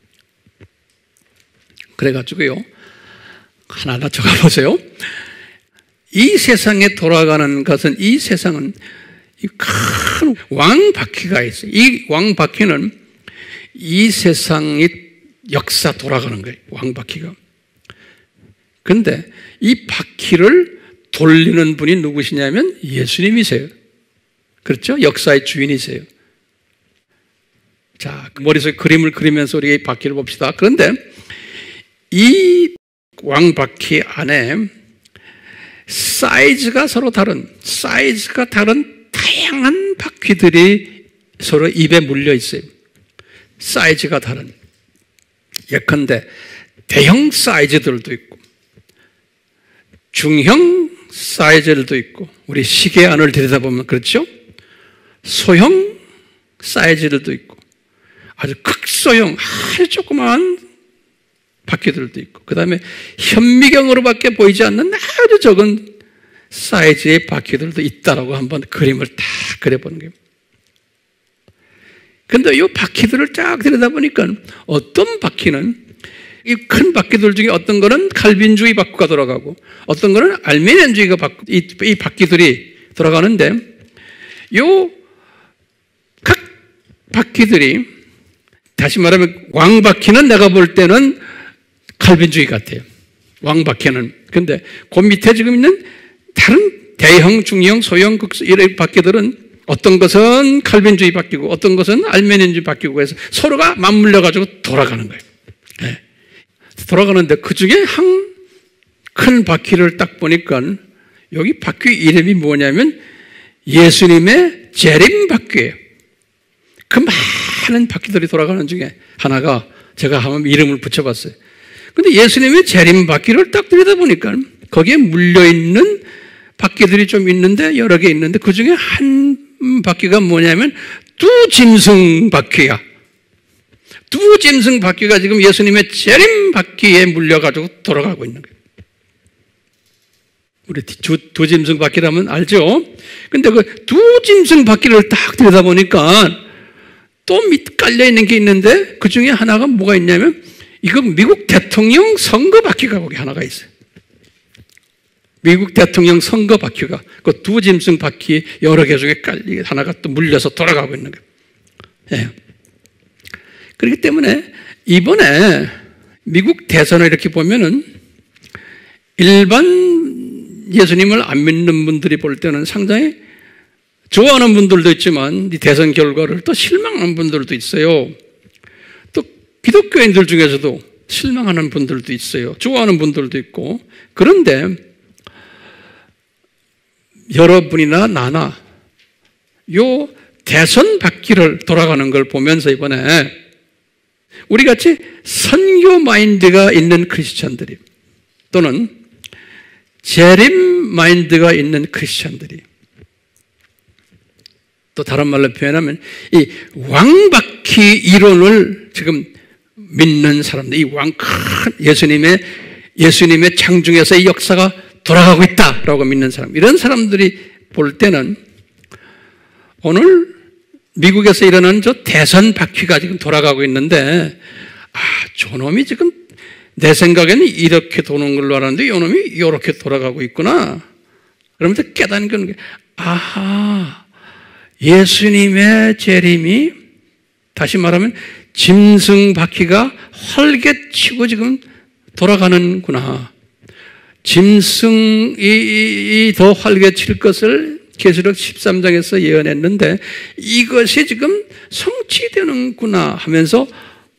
S1: 그래가지고요, 하나하나 적어보세요. 이 세상에 돌아가는 것은, 이 세상은 이 큰 왕바퀴가 있어요. 이 왕바퀴는 이 세상의 역사 돌아가는 거예요. 왕바퀴가. 근데 이 바퀴를 돌리는 분이 누구시냐면 예수님이세요. 그렇죠? 역사의 주인이세요. 자, 머릿속에 그림을 그리면서 우리가 이 바퀴를 봅시다. 그런데 이 왕바퀴 안에 사이즈가 서로 다른, 다양한 바퀴들이 서로 입에 물려 있어요. 사이즈가 다른. 예컨대 대형 사이즈들도 있고, 중형 사이즈들도 있고, 우리 시계 안을 들여다보면 그렇죠? 소형 사이즈들도 있고, 아주 극소형, 아주 조그마한 바퀴들도 있고, 그 다음에 현미경으로밖에 보이지 않는 아주 적은 사이즈의 바퀴들도 있다라고 한번 그림을 딱 그려보는 거예요. 근데 이 바퀴들을 쫙 들여다보니까 어떤 바퀴는, 이 큰 바퀴들 중에 어떤 거는 칼빈주의 바퀴가 돌아가고, 어떤 거는 알메니안주의가 이 바퀴들이 돌아가는데, 각 바퀴들이, 다시 말하면 왕바퀴는 내가 볼 때는 칼빈주의 같아요. 왕바퀴는. 근데 그 밑에 지금 있는 다른 대형, 중형, 소형, 이런 바퀴들은 어떤 것은 칼빈주의 바퀴고 어떤 것은 알메니안주의 바퀴고 해서 서로가 맞물려가지고 돌아가는 거예요. 네. 돌아가는데 그 중에 한 큰 바퀴를 딱 보니까 여기 바퀴 이름이 뭐냐면 예수님의 재림 바퀴예요. 그 많은 바퀴들이 돌아가는 중에 하나가 제가 한번 이름을 붙여봤어요. 근데 예수님의 재림 바퀴를 딱 들여다보니까 거기에 물려있는 바퀴들이 좀 있는데, 여러 개 있는데, 그 중에 한 바퀴가 뭐냐면 두짐승 바퀴야. 두짐승 바퀴가 지금 예수님의 재림 바퀴에 물려가지고 돌아가고 있는 거예요. 우리 두짐승 바퀴라면 알죠? 근데 그 두짐승 바퀴를 딱 들여다보니까 또 밑 깔려있는 게 있는데, 그 중에 하나가 뭐가 있냐면 이거 미국 대통령 선거 바퀴가 거기 하나가 있어요. 미국 대통령 선거 바퀴가 그 두 짐승 바퀴 여러 개 중에 하나가 또 물려서 돌아가고 있는 거예요. 예. 그렇기 때문에 이번에 미국 대선을 이렇게 보면은 일반 예수님을 안 믿는 분들이 볼 때는 상당히 좋아하는 분들도 있지만 이 대선 결과를 또 실망하는 분들도 있어요. 또 기독교인들 중에서도 실망하는 분들도 있어요. 좋아하는 분들도 있고. 그런데 여러분이나 나나 요 대선 바퀴를 돌아가는 걸 보면서 이번에 우리 같이 선교 마인드가 있는 크리스찬들이, 또는 재림 마인드가 있는 크리스찬들이, 또 다른 말로 표현하면 이 왕바퀴 이론을 지금 믿는 사람들, 이 왕큰 예수님의 창중에서 이 역사가 돌아가고 있다라고 믿는 사람, 이런 사람들이 볼 때는 오늘 미국에서 일어난 저 대선 바퀴가 지금 돌아가고 있는데, 저놈이 지금 내 생각에는 이렇게 도는 걸로 알았는데 이놈이 이렇게 돌아가고 있구나. 그러면서 깨닫는 게, 예수님의 재림이, 다시 말하면 짐승 바퀴가 활개치고 지금 돌아가는구나. 짐승이 더 활개칠 것을 계시록 13장에서 예언했는데 이것이 지금 성취되는구나 하면서,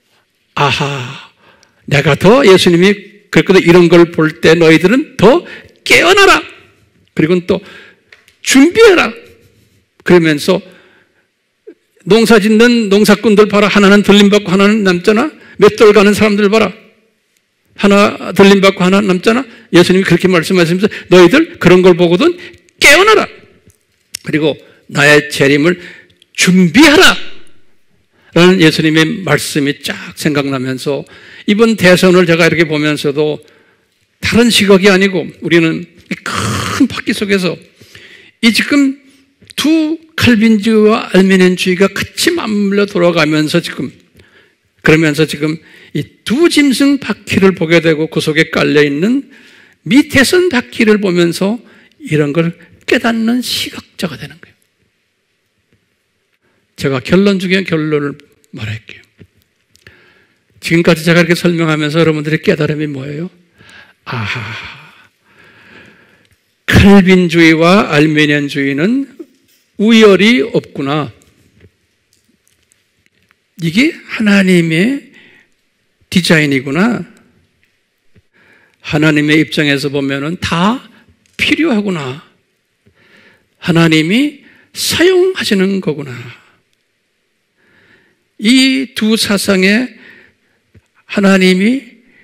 S1: 내가 더, 예수님이 그랬거든, 이런 걸 볼 때 너희들은 더 깨어나라. 그리고 또 준비해라. 그러면서 농사 짓는 농사꾼들 봐라. 하나는 들림받고 하나는 남잖아. 맷돌 가는 사람들 봐라. 하나 들림받고 하나 남잖아. 예수님이 그렇게 말씀하시면서 너희들 그런 걸 보거든 깨어나라. 그리고 나의 재림을 준비하라 라는 예수님의 말씀이 쫙 생각나면서, 이번 대선을 제가 이렇게 보면서도 다른 시각이 아니고 우리는 큰 바퀴 속에서 이 지금 두 칼빈주의와 알메니안주의가 같이 맞물려 돌아가면서 그러면서 지금 이 두 짐승 바퀴를 보게 되고 그 속에 깔려있는 미대선 바퀴를 보면서 이런 걸 깨닫는 시각자가 되는 거예요. 제가 결론 중에 결론을 말할게요. 지금까지 제가 이렇게 설명하면서 여러분들의 깨달음이 뭐예요? 칼빈주의와 알메니안주의는 우열이 없구나. 이게 하나님의 디자인이구나. 하나님의 입장에서 보면은 다 필요하구나. 하나님이 사용하시는 거구나. 이 두 사상에 하나님이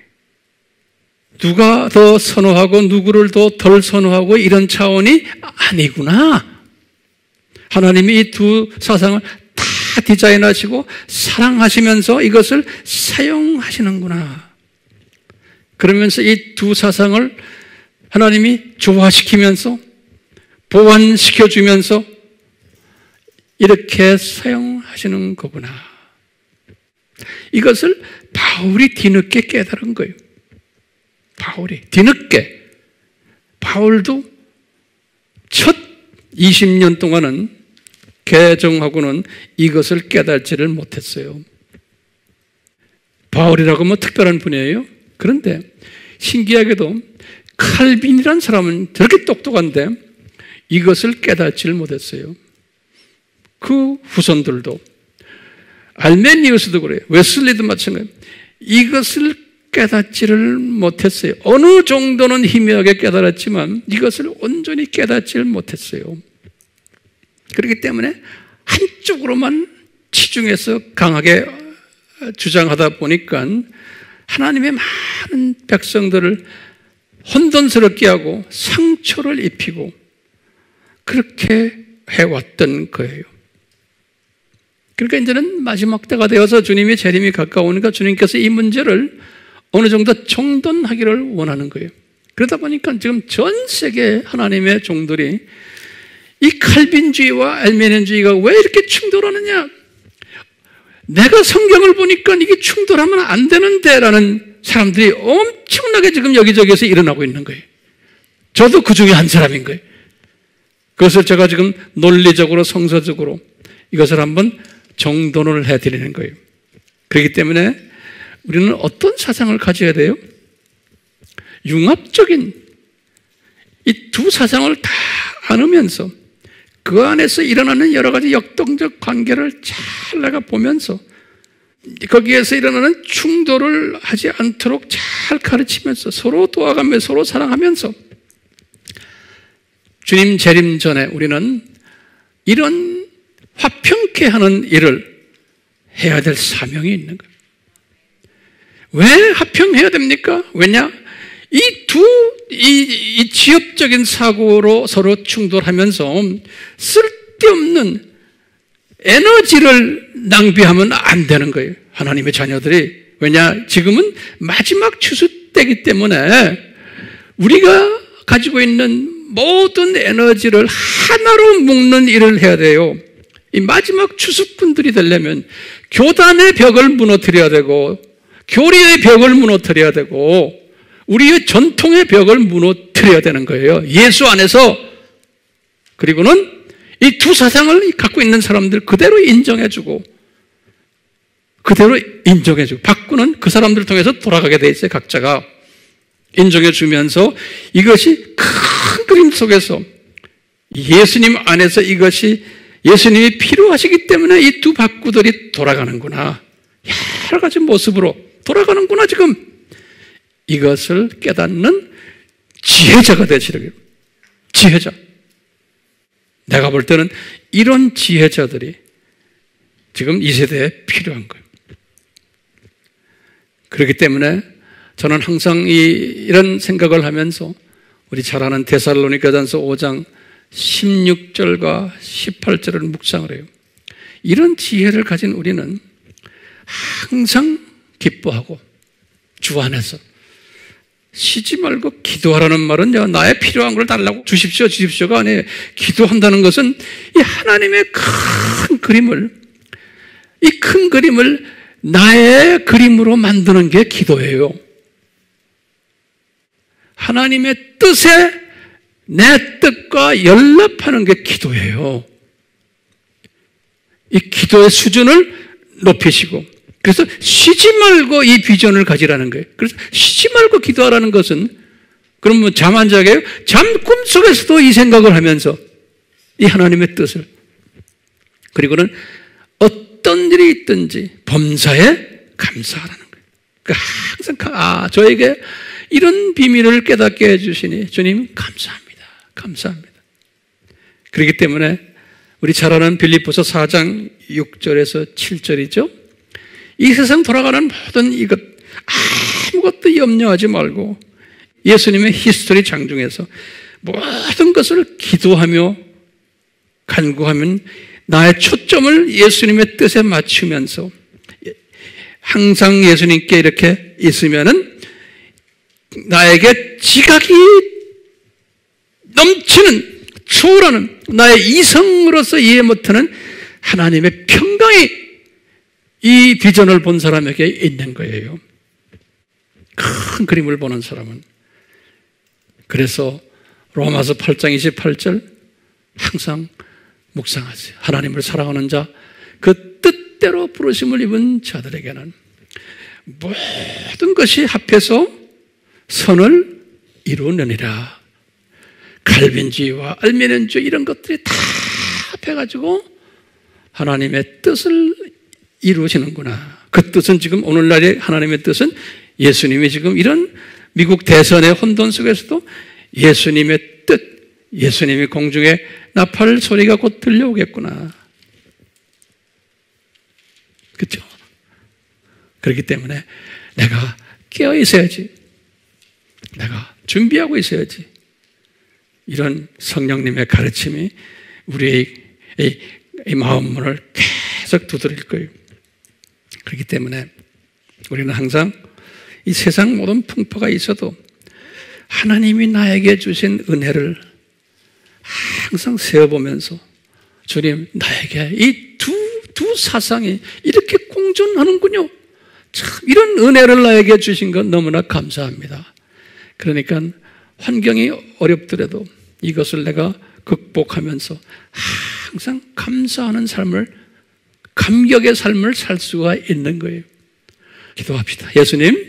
S1: 누가 더 선호하고 누구를 더 덜 선호하고 이런 차원이 아니구나. 하나님이 이 두 사상을 다 디자인하시고 사랑하시면서 이것을 사용하시는구나. 그러면서 이 두 사상을 하나님이 조화시키면서 보완시켜주면서 이렇게 사용하시는 거구나. 이것을 바울이 뒤늦게 깨달은 거예요. 바울이 뒤늦게. 바울도 첫 20년 동안은 개정하고는 이것을 깨닫지를 못했어요. 바울이라고 뭐 특별한 분이에요. 그런데 신기하게도 칼빈이라는 사람은 저렇게 똑똑한데 이것을 깨닫지를 못했어요. 그 후손들도, 알메니우스도 그래요. 웨슬리도 마찬가지예요. 이것을 깨닫지를 못했어요. 어느 정도는 희미하게 깨달았지만 이것을 온전히 깨닫지를 못했어요. 그렇기 때문에 한쪽으로만 치중해서 강하게 주장하다 보니까 하나님의 많은 백성들을 혼돈스럽게 하고 상처를 입히고 그렇게 해왔던 거예요. 그러니까 이제는 마지막 때가 되어서 주님의 재림이 가까우니까 주님께서 이 문제를 어느 정도 정돈하기를 원하는 거예요. 그러다 보니까 지금 전 세계 하나님의 종들이 이 칼빈주의와 알메니안주의가 왜 이렇게 충돌하느냐? 내가 성경을 보니까 이게 충돌하면 안 되는데 라는 사람들이 엄청나게 지금 여기저기에서 일어나고 있는 거예요. 저도 그 중에 한 사람인 거예요. 그것을 제가 지금 논리적으로 성서적으로 이것을 한번 정돈을 해드리는 거예요. 그렇기 때문에 우리는 어떤 사상을 가져야 돼요? 융합적인 이 두 사상을 다 안으면서 그 안에서 일어나는 여러 가지 역동적 관계를 잘 내가 보면서 거기에서 일어나는 충돌을 하지 않도록 잘 가르치면서 서로 도와가며 서로 사랑하면서 주님 재림 전에 우리는 이런 화평케 하는 일을 해야 될 사명이 있는 거예요. 왜 화평해야 됩니까? 왜냐? 이 지엽적인 사고로 서로 충돌하면서 쓸데없는 에너지를 낭비하면 안 되는 거예요. 하나님의 자녀들이. 왜냐? 지금은 마지막 추수 때이기 때문에 우리가 가지고 있는 모든 에너지를 하나로 묶는 일을 해야 돼요. 이 마지막 추수꾼들이 되려면 교단의 벽을 무너뜨려야 되고, 교리의 벽을 무너뜨려야 되고, 우리의 전통의 벽을 무너뜨려야 되는 거예요. 예수 안에서. 그리고는 이 두 사상을 갖고 있는 사람들 그대로 인정해주고, 그대로 인정해주고, 바꾸는 그 사람들을 통해서 돌아가게 돼 있어요. 각자가 인정해주면서 이것이 큰 그림 속에서 예수님 안에서 이것이 예수님이 필요하시기 때문에 이 두 바구들이 돌아가는구나. 여러 가지 모습으로 돌아가는구나, 지금. 이것을 깨닫는 지혜자가 되시려고. 지혜자. 내가 볼 때는 이런 지혜자들이 지금 이 세대에 필요한 거예요. 그렇기 때문에 저는 항상 이런 생각을 하면서 우리 잘 아는 데살로니가전서 5장 16절과 18절을 묵상을 해요. 이런 지혜를 가진 우리는 항상 기뻐하고 주 안에서 쉬지 말고 기도하라는 말은요, 나의 필요한 걸 달라고 주십시오, 주십시오가 아니에요. 기도한다는 것은 이 하나님의 큰 그림을, 이 큰 그림을 나의 그림으로 만드는 게 기도예요. 하나님의 뜻에 내 뜻과 연합하는 게 기도예요. 이 기도의 수준을 높이시고, 그래서 쉬지 말고 이 비전을 가지라는 거예요. 그래서 쉬지 말고 기도하라는 것은, 그러면 잠 안 자게요? 잠 꿈속에서도 이 생각을 하면서 이 하나님의 뜻을, 그리고는 어떤 일이 있든지 범사에 감사하라는 거예요. 그러니까 항상 저에게 이런 비밀을 깨닫게 해주시니 주님 감사합니다. 감사합니다. 그렇기 때문에 우리 잘 아는 빌립보서 4장 6절에서 7절이죠. 이 세상 돌아가는 모든 이것 아무것도 염려하지 말고 예수님의 히스토리 장중에서 모든 것을 기도하며 간구하면 나의 초점을 예수님의 뜻에 맞추면서 항상 예수님께 이렇게 있으면은 나에게 지각이 넘치는, 초월하는, 나의 이성으로서 이해 못하는 하나님의 평강이 이 비전을 본 사람에게 있는 거예요. 큰 그림을 보는 사람은. 그래서 로마서 8장 28절 항상 묵상하세요. 하나님을 사랑하는 자, 그 뜻대로 부르심을 입은 자들에게는 모든 것이 합해서 선을 이루느니라. 갈빈주의와 알미니안주의 이런 것들이 다 합해가지고 하나님의 뜻을 이루시는구나. 그 뜻은 지금 오늘날의 하나님의 뜻은 예수님이 지금 이런 미국 대선의 혼돈 속에서도 예수님의 뜻, 예수님이 공중에 나팔 소리가 곧 들려오겠구나. 그렇죠? 그렇기 때문에 내가 깨어 있어야지. 내가 준비하고 있어야지. 이런 성령님의 가르침이 우리의 이 마음문을 계속 두드릴 거예요. 그렇기 때문에 우리는 항상 이 세상 모든 풍파가 있어도 하나님이 나에게 주신 은혜를 항상 세어보면서 주님, 나에게 이 두 사상이 이렇게 공존하는군요. 참 이런 은혜를 나에게 주신 건 너무나 감사합니다. 그러니까 환경이 어렵더라도 이것을 내가 극복하면서 항상 감사하는 삶을, 감격의 삶을 살 수가 있는 거예요. 기도합시다. 예수님,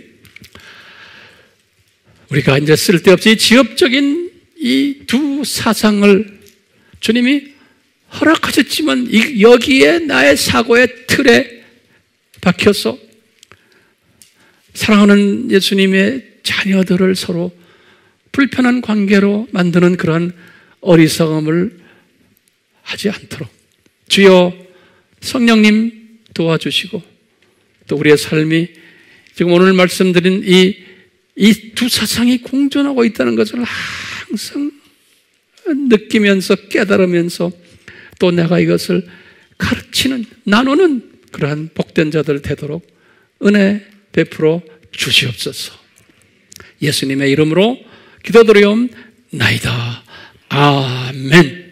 S1: 우리가 이제 쓸데없이 지엽적인 이 두 사상을 주님이 허락하셨지만 여기에 나의 사고의 틀에 박혀서 사랑하는 예수님의 자녀들을 서로 불편한 관계로 만드는 그런 어리석음을 하지 않도록 주여 성령님 도와주시고, 또 우리의 삶이 지금 오늘 말씀드린 이 두 사상이 공존하고 있다는 것을 항상 느끼면서 깨달으면서 또 내가 이것을 가르치는, 나누는 그러한 복된 자들 되도록 은혜 베풀어 주시옵소서. 예수님의 이름으로 기도드리옵나이다. 아멘.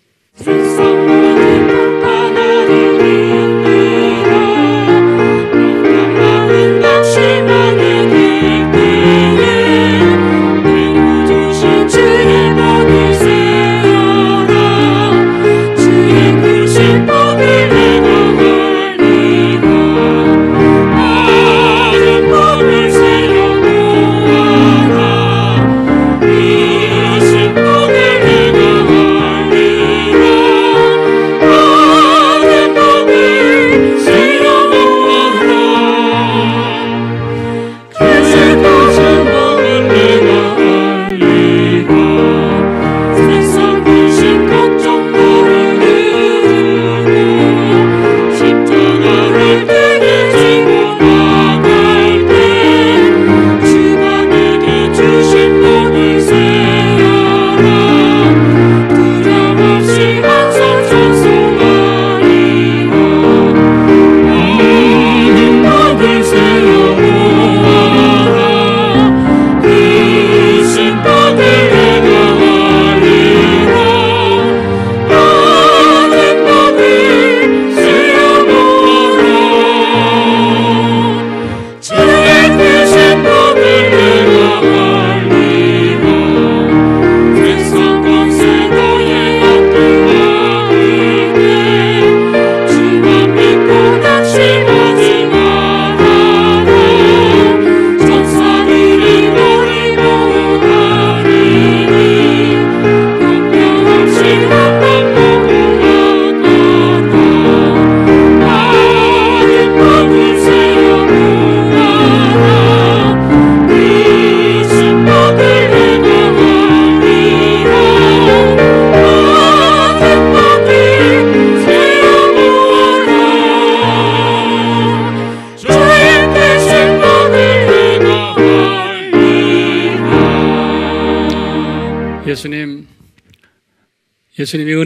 S1: 예수님이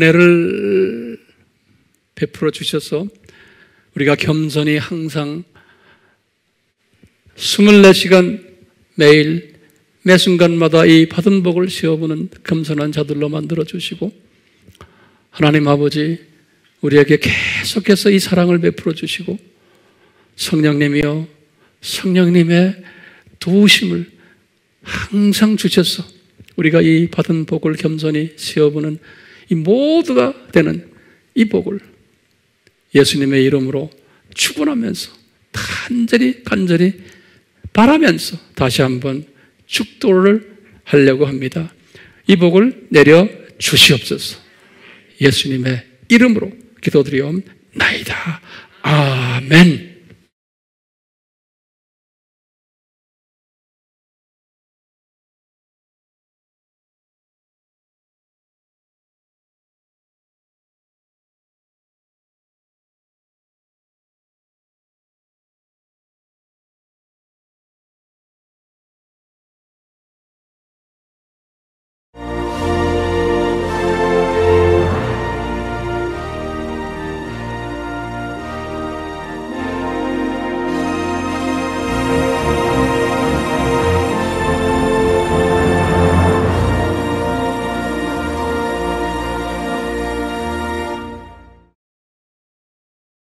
S1: 은혜를 베풀어 주셔서 우리가 겸손히 항상 24시간 매일 매 순간마다 이 받은 복을 세어보는 겸손한 자들로 만들어 주시고, 하나님 아버지 우리에게 계속해서 이 사랑을 베풀어 주시고, 성령님이여 성령님의 도우심을 항상 주셔서 우리가 이 받은 복을 겸손히 세어보는 이 모두가 되는 이 복을 예수님의 이름으로 축원하면서 간절히 바라면서 다시 한번 축도를 하려고 합니다. 이 복을 내려 주시옵소서. 예수님의 이름으로 기도드리옵나이다. 아멘.